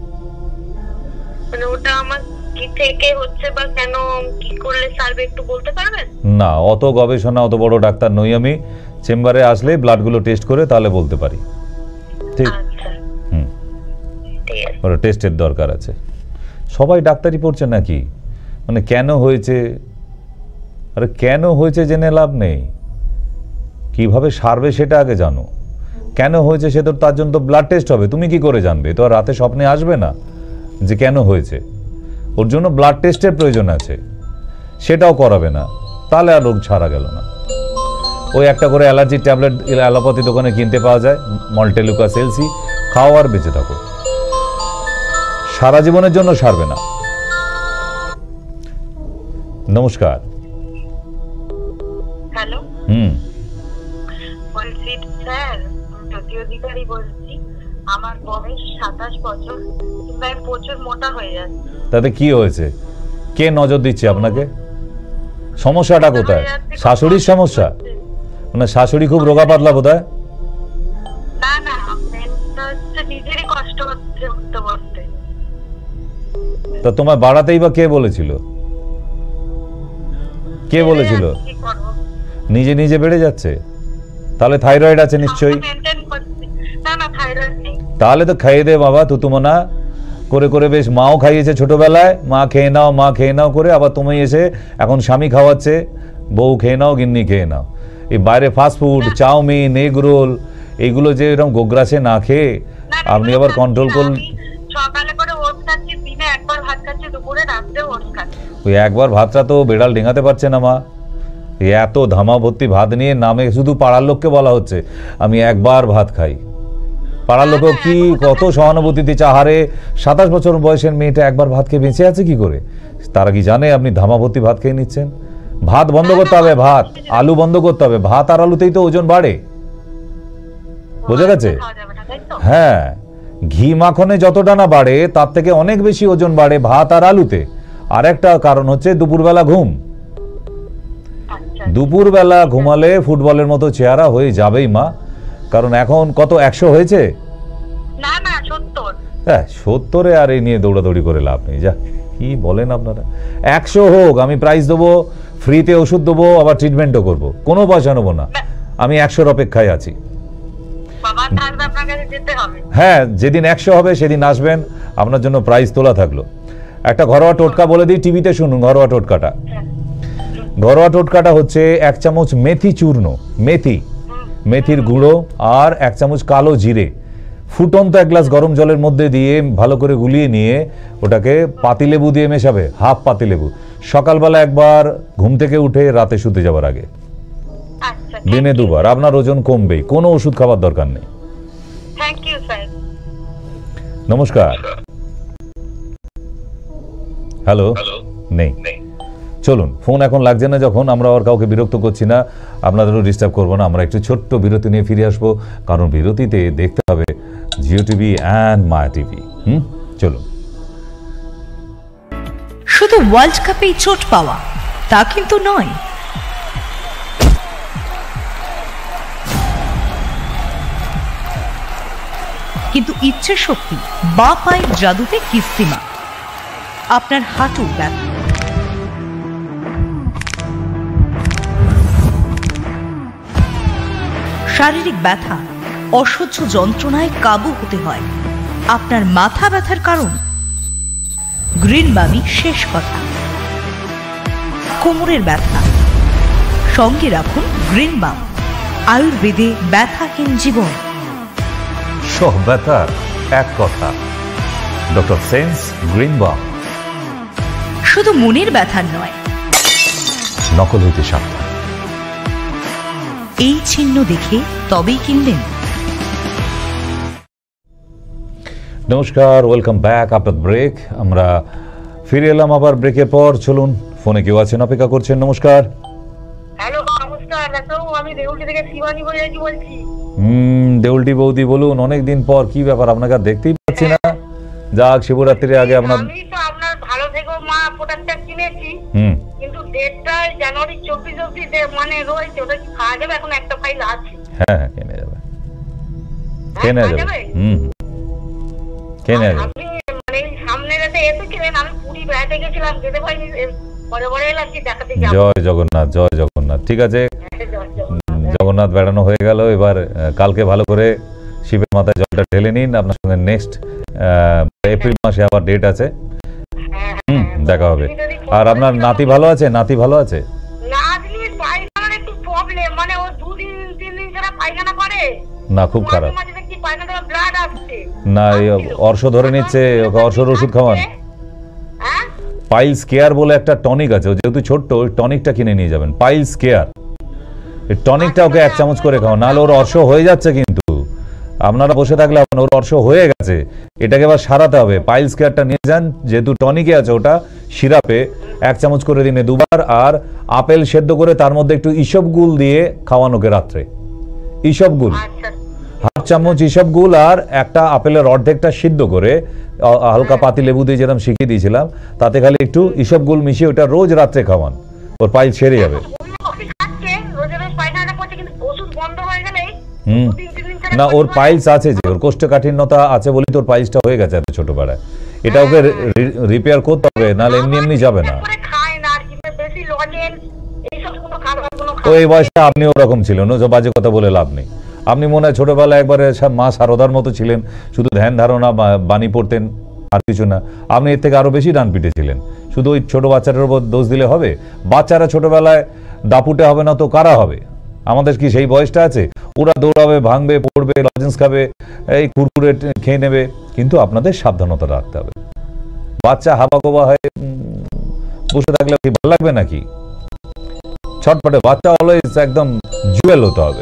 মানে ওটা আমার কি থেকে হচ্ছে বা কেন, কি করলে সারবে একটু বলতে পারবেন? না, অত গবেষণা, অত বড় ডাক্তার নই আমি। চেম্বারে আসলে ব্লাডগুলো টেস্ট করে তাহলে বলতে পারি। ঠিক। আচ্ছা হুম ঠিক আছে। ওরা টেস্টের দরকার আছে। সবাই ডাক্তারি পড়ছে নাকি? মানে কেন হয়েছে, আরে কেন হয়েছে জেনে লাভ নেই, কিভাবে সারবে সেটা আগে জানো। কেন হয়েছে সে তো, তার জন্য তো ব্লাড টেস্ট হবে। তুমি কি করে জানবে? তো আর রাতে স্বপ্নে আসবে না যে কেন হয়েছে। ওর জন্য ব্লাড টেস্টের প্রয়োজন আছে, সেটাও করাবে না, তাহলে আর রোগ ছাড়া গেল না। ওই একটা করে অ্যালার্জির ট্যাবলেট অ্যালোপ্যাথি দোকানে কিনতে পাওয়া যায়, মল্টেলুকা সেলসি, খাও আর বেঁচে থাকো। সারা জীবনের জন্য সারবে না। নমস্কার। হ্যালো হুম বলছি স্যার, জ্যোতি অধিকারী বলছি। আমার বয়স সাতাশ বছর, কিন্তু আমি প্রচুর মোটা হয়ে যাচ্ছি। তাতে কি হয়েছে? কে নজর দিচ্ছে আপনাকে? সমস্যাটা কোথায়? শাশুড়ির সমস্যা? মানে শাশুড়ি খুব রোগা পাতলা বোধহয়। না না, মেনটা হচ্ছে নিজেরই কষ্ট হচ্ছে উঠতে বসতে। তা তোমার বাড়াতেই বা কে বলেছিল? কে বলেছিল? কি করবো? নিজে নিজে বেড়ে যাচ্ছে? তাহলে থাইরয়েড আছে নিশ্চয়ই। মেনটেন করছি। না না, থাইরয়েড নেই। তাহলে তো খাইয়ে দে বাবা, তুতুমনা করে করে। বেশ, মাও খাইয়েছে ছোটবেলায়, মা খেয়ে নাও মা খেয়ে নাও করে, আবার তুমি এসে এখন স্বামী খাওয়াচ্ছে, বউ খেয়ে নাও গিন্নি খেয়ে নাও। এই বাইরে fast food, chowmein, egg roll, এগুলো যে এরকম গোগ্রাসে না খেয়ে আপনি আবার কন্ট্রোল করুন। সকালে করে ওটস খাচ্ছি, দিনে একবার ভাত খাচ্ছি, দুপুরে রাতে ওটস খাচ্ছি। ওই একবার ভাতটা তো বেড়াল ডেঙাতে পারছে না মা। এত ধামা ভর্তি ভাত নিয়ে নামে শুধু পাড়ার লোককে বলা হচ্ছে আমি একবার ভাত খাই। পাড়ার লোকও কি কত সহানুভূতি দিচ্ছে, আহারে সাতাশ বছর বয়সের মেয়েটা একবার ভাত খেয়ে বেঁচে আছে কি করে? তারা কি জানে আপনি ধামা ভর্তি ভাত খেয়ে নিচ্ছেন? ভাত বন্ধ করতে হবে, ভাত আলু বন্ধ করতে হবে। ভাত আর আলুতেই তো ওজন বাড়ে, বোঝা গেছে? হ্যাঁ, ঘি মাখনে যতটা না বাড়ে তার থেকে অনেক বেশি ওজন বাড়ে ভাত আর আলুতে। আর একটা কারণ হচ্ছে দুপুরবেলা ঘুম। দুপুরবেলা ঘুমালে ফুটবলের মতো চেহারা হয়ে যাবেই মা। কারণ এখন কত একশো হয়েছে? না না সত্তর। হ্যাঁ, সত্তরে আর এই নিয়ে দৌড়াদৌড়ি করে লাভ নেই। যা কি বলেন আপনারা। একশো হোক, আমি প্রাইস দেবো, ফ্রিতে ওষুধ দেবো, আবার ট্রিটমেন্টও করবো, কোনো পয়সা নেবো না। আমি একশোর অপেক্ষায় আছি। হ্যাঁ, যেদিন একশো হবে সেদিন আসবেন, আপনার জন্য প্রাইস তোলা থাকলো। একটা ঘরোয়া টোটকা বলে দিই, টিভিতে শুনুন। ঘরোয়া টোটকাটা ঘরোয়া টোটকাটা হচ্ছে এক চামচ মেথি চূর্ণ, মেথি মেথির গুঁড়ো আর এক চামচ কালো জিরে ফুটন্ত এক গ্লাস গরম জলের মধ্যে দিয়ে ভালো করে গুলিয়ে নিয়ে ওটাকে পাতিলেবু দিয়ে মেশাবে, হাফ পাতিলেবু। সকালবেলা একবার ঘুম থেকে উঠে রাতে শুতে যাওয়ার আগে, দিনে দুবার। আপনার ওজন কমবেই, কোনো ওষুধ খাবার দরকার নেই। Thank you sir. নমস্কার। হ্যালো, নেই। চলুন, ফোন এখন লাগছে না যখন, আমরা আর কাউকে বিরক্ত করছি না, আপনাদেরও ডিস্টার্ব করবো না। আমরা একটু ছোট্ট বিরতি নিয়ে ফিরে আসবো, কারণ বিরতিতে দেখতে হবে Jio TV and Maya TV. হুম, চলুন। শুধু ওয়ার্ল্ড কাপেই চোট পাওয়া তা কিন্তু নয়, কিন্তু ইচ্ছে শক্তি বা পায়ের জাদুতে কিস্তিমা। আপনার হাঁটু ব্যথা, শারীরিক ব্যথা, অসহ্য যন্ত্রণায় কাবু হতে হয়। আপনার মাথা ব্যথার কারণ গ্রিন বামি শেষ কথা। কোমরের ব্যথা, সঙ্গে রাখুন গ্রিন বাম, আয়ুর্বেদে ব্যথাহীন জীবন। সব ব্যথার এক কথা, ডক্টর সেন্স গ্রিন বাম। শুধু মনের ব্যথার নয়, নকল হইতে সাবধান। এই চিহ্ন দেখে তবেই কিনলেন। নমস্কার, ওয়েলকাম ব্যাক আফটার ব্রেক। আমরা ফিরে এলাম আবার ব্রেকের পর। চলুন, ফোনে কেউ আছেন, অপেক্ষা করছেন। নমস্কার। হ্যালো, নমস্কার ডাক্তারবাবু, আমি দেউলটি থেকে শিবানী বৈরাগী বলছি। হুম, দেউলটি বৌদি বলুন, অনেকদিন পর, কি ব্যাপার? আপনাকে আর দেখতেই পাচ্ছি না। যাক, শিবরাত্রির আগে আপনার আমি তো আপনার ভালো থেকো মা প্রোডাক্টটা কিনেছি, হুম কিন্তু ডেটটা জানুয়ারি চব্বিশ অব্দি মানে রয়েছে, ওটা কি খাওয়া যাবে? এখন একটা ফাইল আছে। হ্যাঁ হ্যাঁ, কেনে যাবে, কেনে যাবে। হুম, কেনে যাবে। আপনি মানে সামনে রেখে এসেছিলেন, আমি পুরী বেড়াতে গেছিলাম, যেতে পারিনি, পরে পরে এলাম, কি দেখাতে যাব। জয় জগন্নাথ, জয় জগন্নাথ। ঠিক আছে, জগন্নাথ বেড়ানো হয়ে গেল। এবার কালকে ভালো করে শিবের মাথায় জলটা ঢেলে নিন। আপনার সঙ্গে নেক্সট এপ্রিল মাসে আবার ডেট আছে, হুম, দেখা হবে। আর আপনার নাতি ভালো আছে? নাতি ভালো আছে? নাতনির পায়খানার একটু প্রবলেম, মানে ও দুদিন তিন দিন ছাড়া পায়খানা করে না, খুব খারাপ। মাঝে মাঝে কি পায়খানা থেকে ব্লাড আসছে না, অর্শ ধরে নিচ্ছে, ওকে অর্শর ওষুধ খাওয়ান। পাইলস কেয়ার বলে একটা টনিক আছে, ও যেহেতু ছোট্ট, ওই টনিকটা কিনে নিয়ে যাবেন, পাইলস কেয়ার। এই টনিকটা ওকে এক চামচ করে খাওয়ান, নাহলে ওর অর্শ হয়ে যাচ্ছে। কিন্তু আপনারা বসে থাকলে ওর অর্শ হয়ে গেছে, এটাকে এবার সারাতে হবে। পাইলস কেয়ারটা নিয়ে যান, যেহেতু টনিকে আছে, ওটা সিরাপে এক চামচ করে দিনে দুবার। আর আপেল সেদ্ধ করে তার মধ্যে একটু ইসবগুল দিয়ে খাওয়ানোকে রাত্রে। ইসবগুল হাফ চামচ ইসবগুল আর একটা আপেলের অর্ধেকটা সিদ্ধ করে হালকা পাতি লেবু দিয়ে যেরকম শিখিয়ে দিয়েছিলাম, তাতে খালি একটু ইসবগুল মিশিয়ে ওটা রোজ রাত্রে খাওয়ান, ওর পাইল সেরে যাবে। হুম, না, ওর পাইলস আছে, যে ওর কোষ্ঠকাঠিন্যতা আছে বলেই তোর পাইলসটা হয়ে গেছে এত ছোটবেলায়। এটা ওকে রিপেয়ার করতে হবে, নাহলে এমনি এমনি যাবে না। তো এই বয়সে আপনি ওরকম ছিলেন, ও বাজে কথা বলে লাভ নেই। আপনি মনে হয় ছোটবেলায় একবারে মা সারদার মতো ছিলেন, শুধু ধ্যান ধারণা বাণী পড়তেন, আর কিছু না। আপনি এর থেকে আরো বেশি ডান পিটে ছিলেন। শুধু ওই ছোট বাচ্চাটার উপর দোষ দিলে হবে? বাচ্চারা ছোটবেলায় দাপুটে হবে না তো কারা হবে? আমাদের কি সেই বয়সটা আছে? ওরা দৌড়াবে, ভাঙবে, পড়বে, লজেন্স খাবে, এই কুরকুরে খেয়ে নেবে। কিন্তু আপনাদের সাবধানতা রাখতে হবে। বাচ্চা হাবা গোবা হয়ে বসে থাকলে কি ভালো লাগবে নাকি? ছটপটে বাচ্চা অলওয়েজ একদম জুয়েল হতে হবে।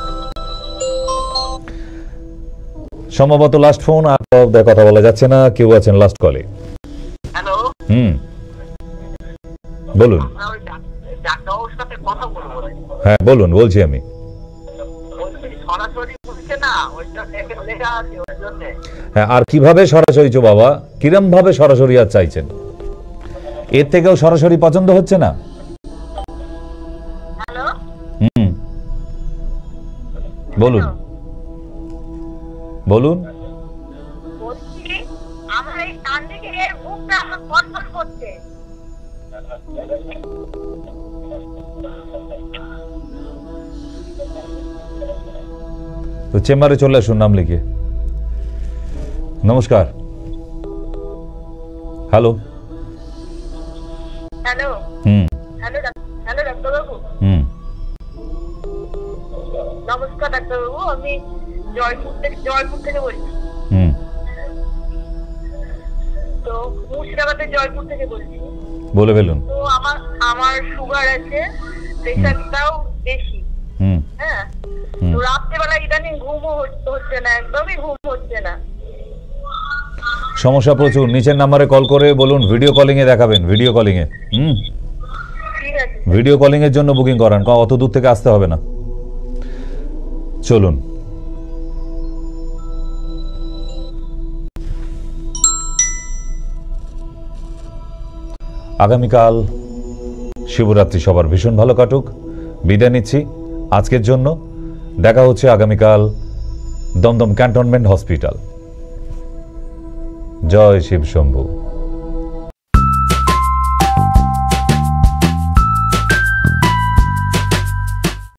সম্ভবত লাস্ট ফোন, আর কথা বলা যাচ্ছে না। কেউ আছেন লাস্ট কলে? হ্যালো, হুম, বলুন। ডাক্তারবাবুর সাথে কথা বলবো। হ্যাঁ বলুন, বলছি আমি। সরাসরি বলছে না, ওইটা লেখা আছে ওর জন্য। হ্যাঁ, আর কিভাবে সরাসরি চো বাবা? কিরম ভাবে সরাসরি আর চাইছেন? এর থেকেও সরাসরি পছন্দ হচ্ছে না? হ্যালো, হুম, বলুন বলুন। বলছি আমার এই ডান দিকে বুকটা আমার কটকট করছে। তো চেম্বারে চলে আসুন, নাম লিখে। নমস্কার। হ্যালো হ্যালো হুম হ্যালো হ্যালো ডাক্তারবাবু। হুম নমস্কার ডাক্তারবাবু, আমি জয়পুর থেকে জয়পুর থেকে বলছি। হুম তো মুর্শিদাবাদের জয়পুর থেকে বলছি। বলে ফেলুন। তো আমার আমার সুগার আছে, প্রেশারটাও বেশি। হুম হ্যাঁ, তো রাত্রেবেলা ইদানিং ঘুমও হচ্ছে না, একদমই ঘুম হচ্ছে না। সমস্যা প্রচুর। নিচের নাম্বারে কল করে বলুন ভিডিও কলিং এ দেখাবেন। ভিডিও কলিং এ হুম ঠিক আছে, ভিডিও কলিং এর জন্য বুকিং করান, অত দূর থেকে আসতে হবে না। চলুন। আগামীকাল শিবরাত্রি সবার ভীষণ ভালো কাটুক। বিদায় নিচ্ছি আজকের জন্য। দেখা হচ্ছে আগামীকাল দমদম ক্যান্টনমেন্ট হসপিটাল। জয় শিব শম্ভু।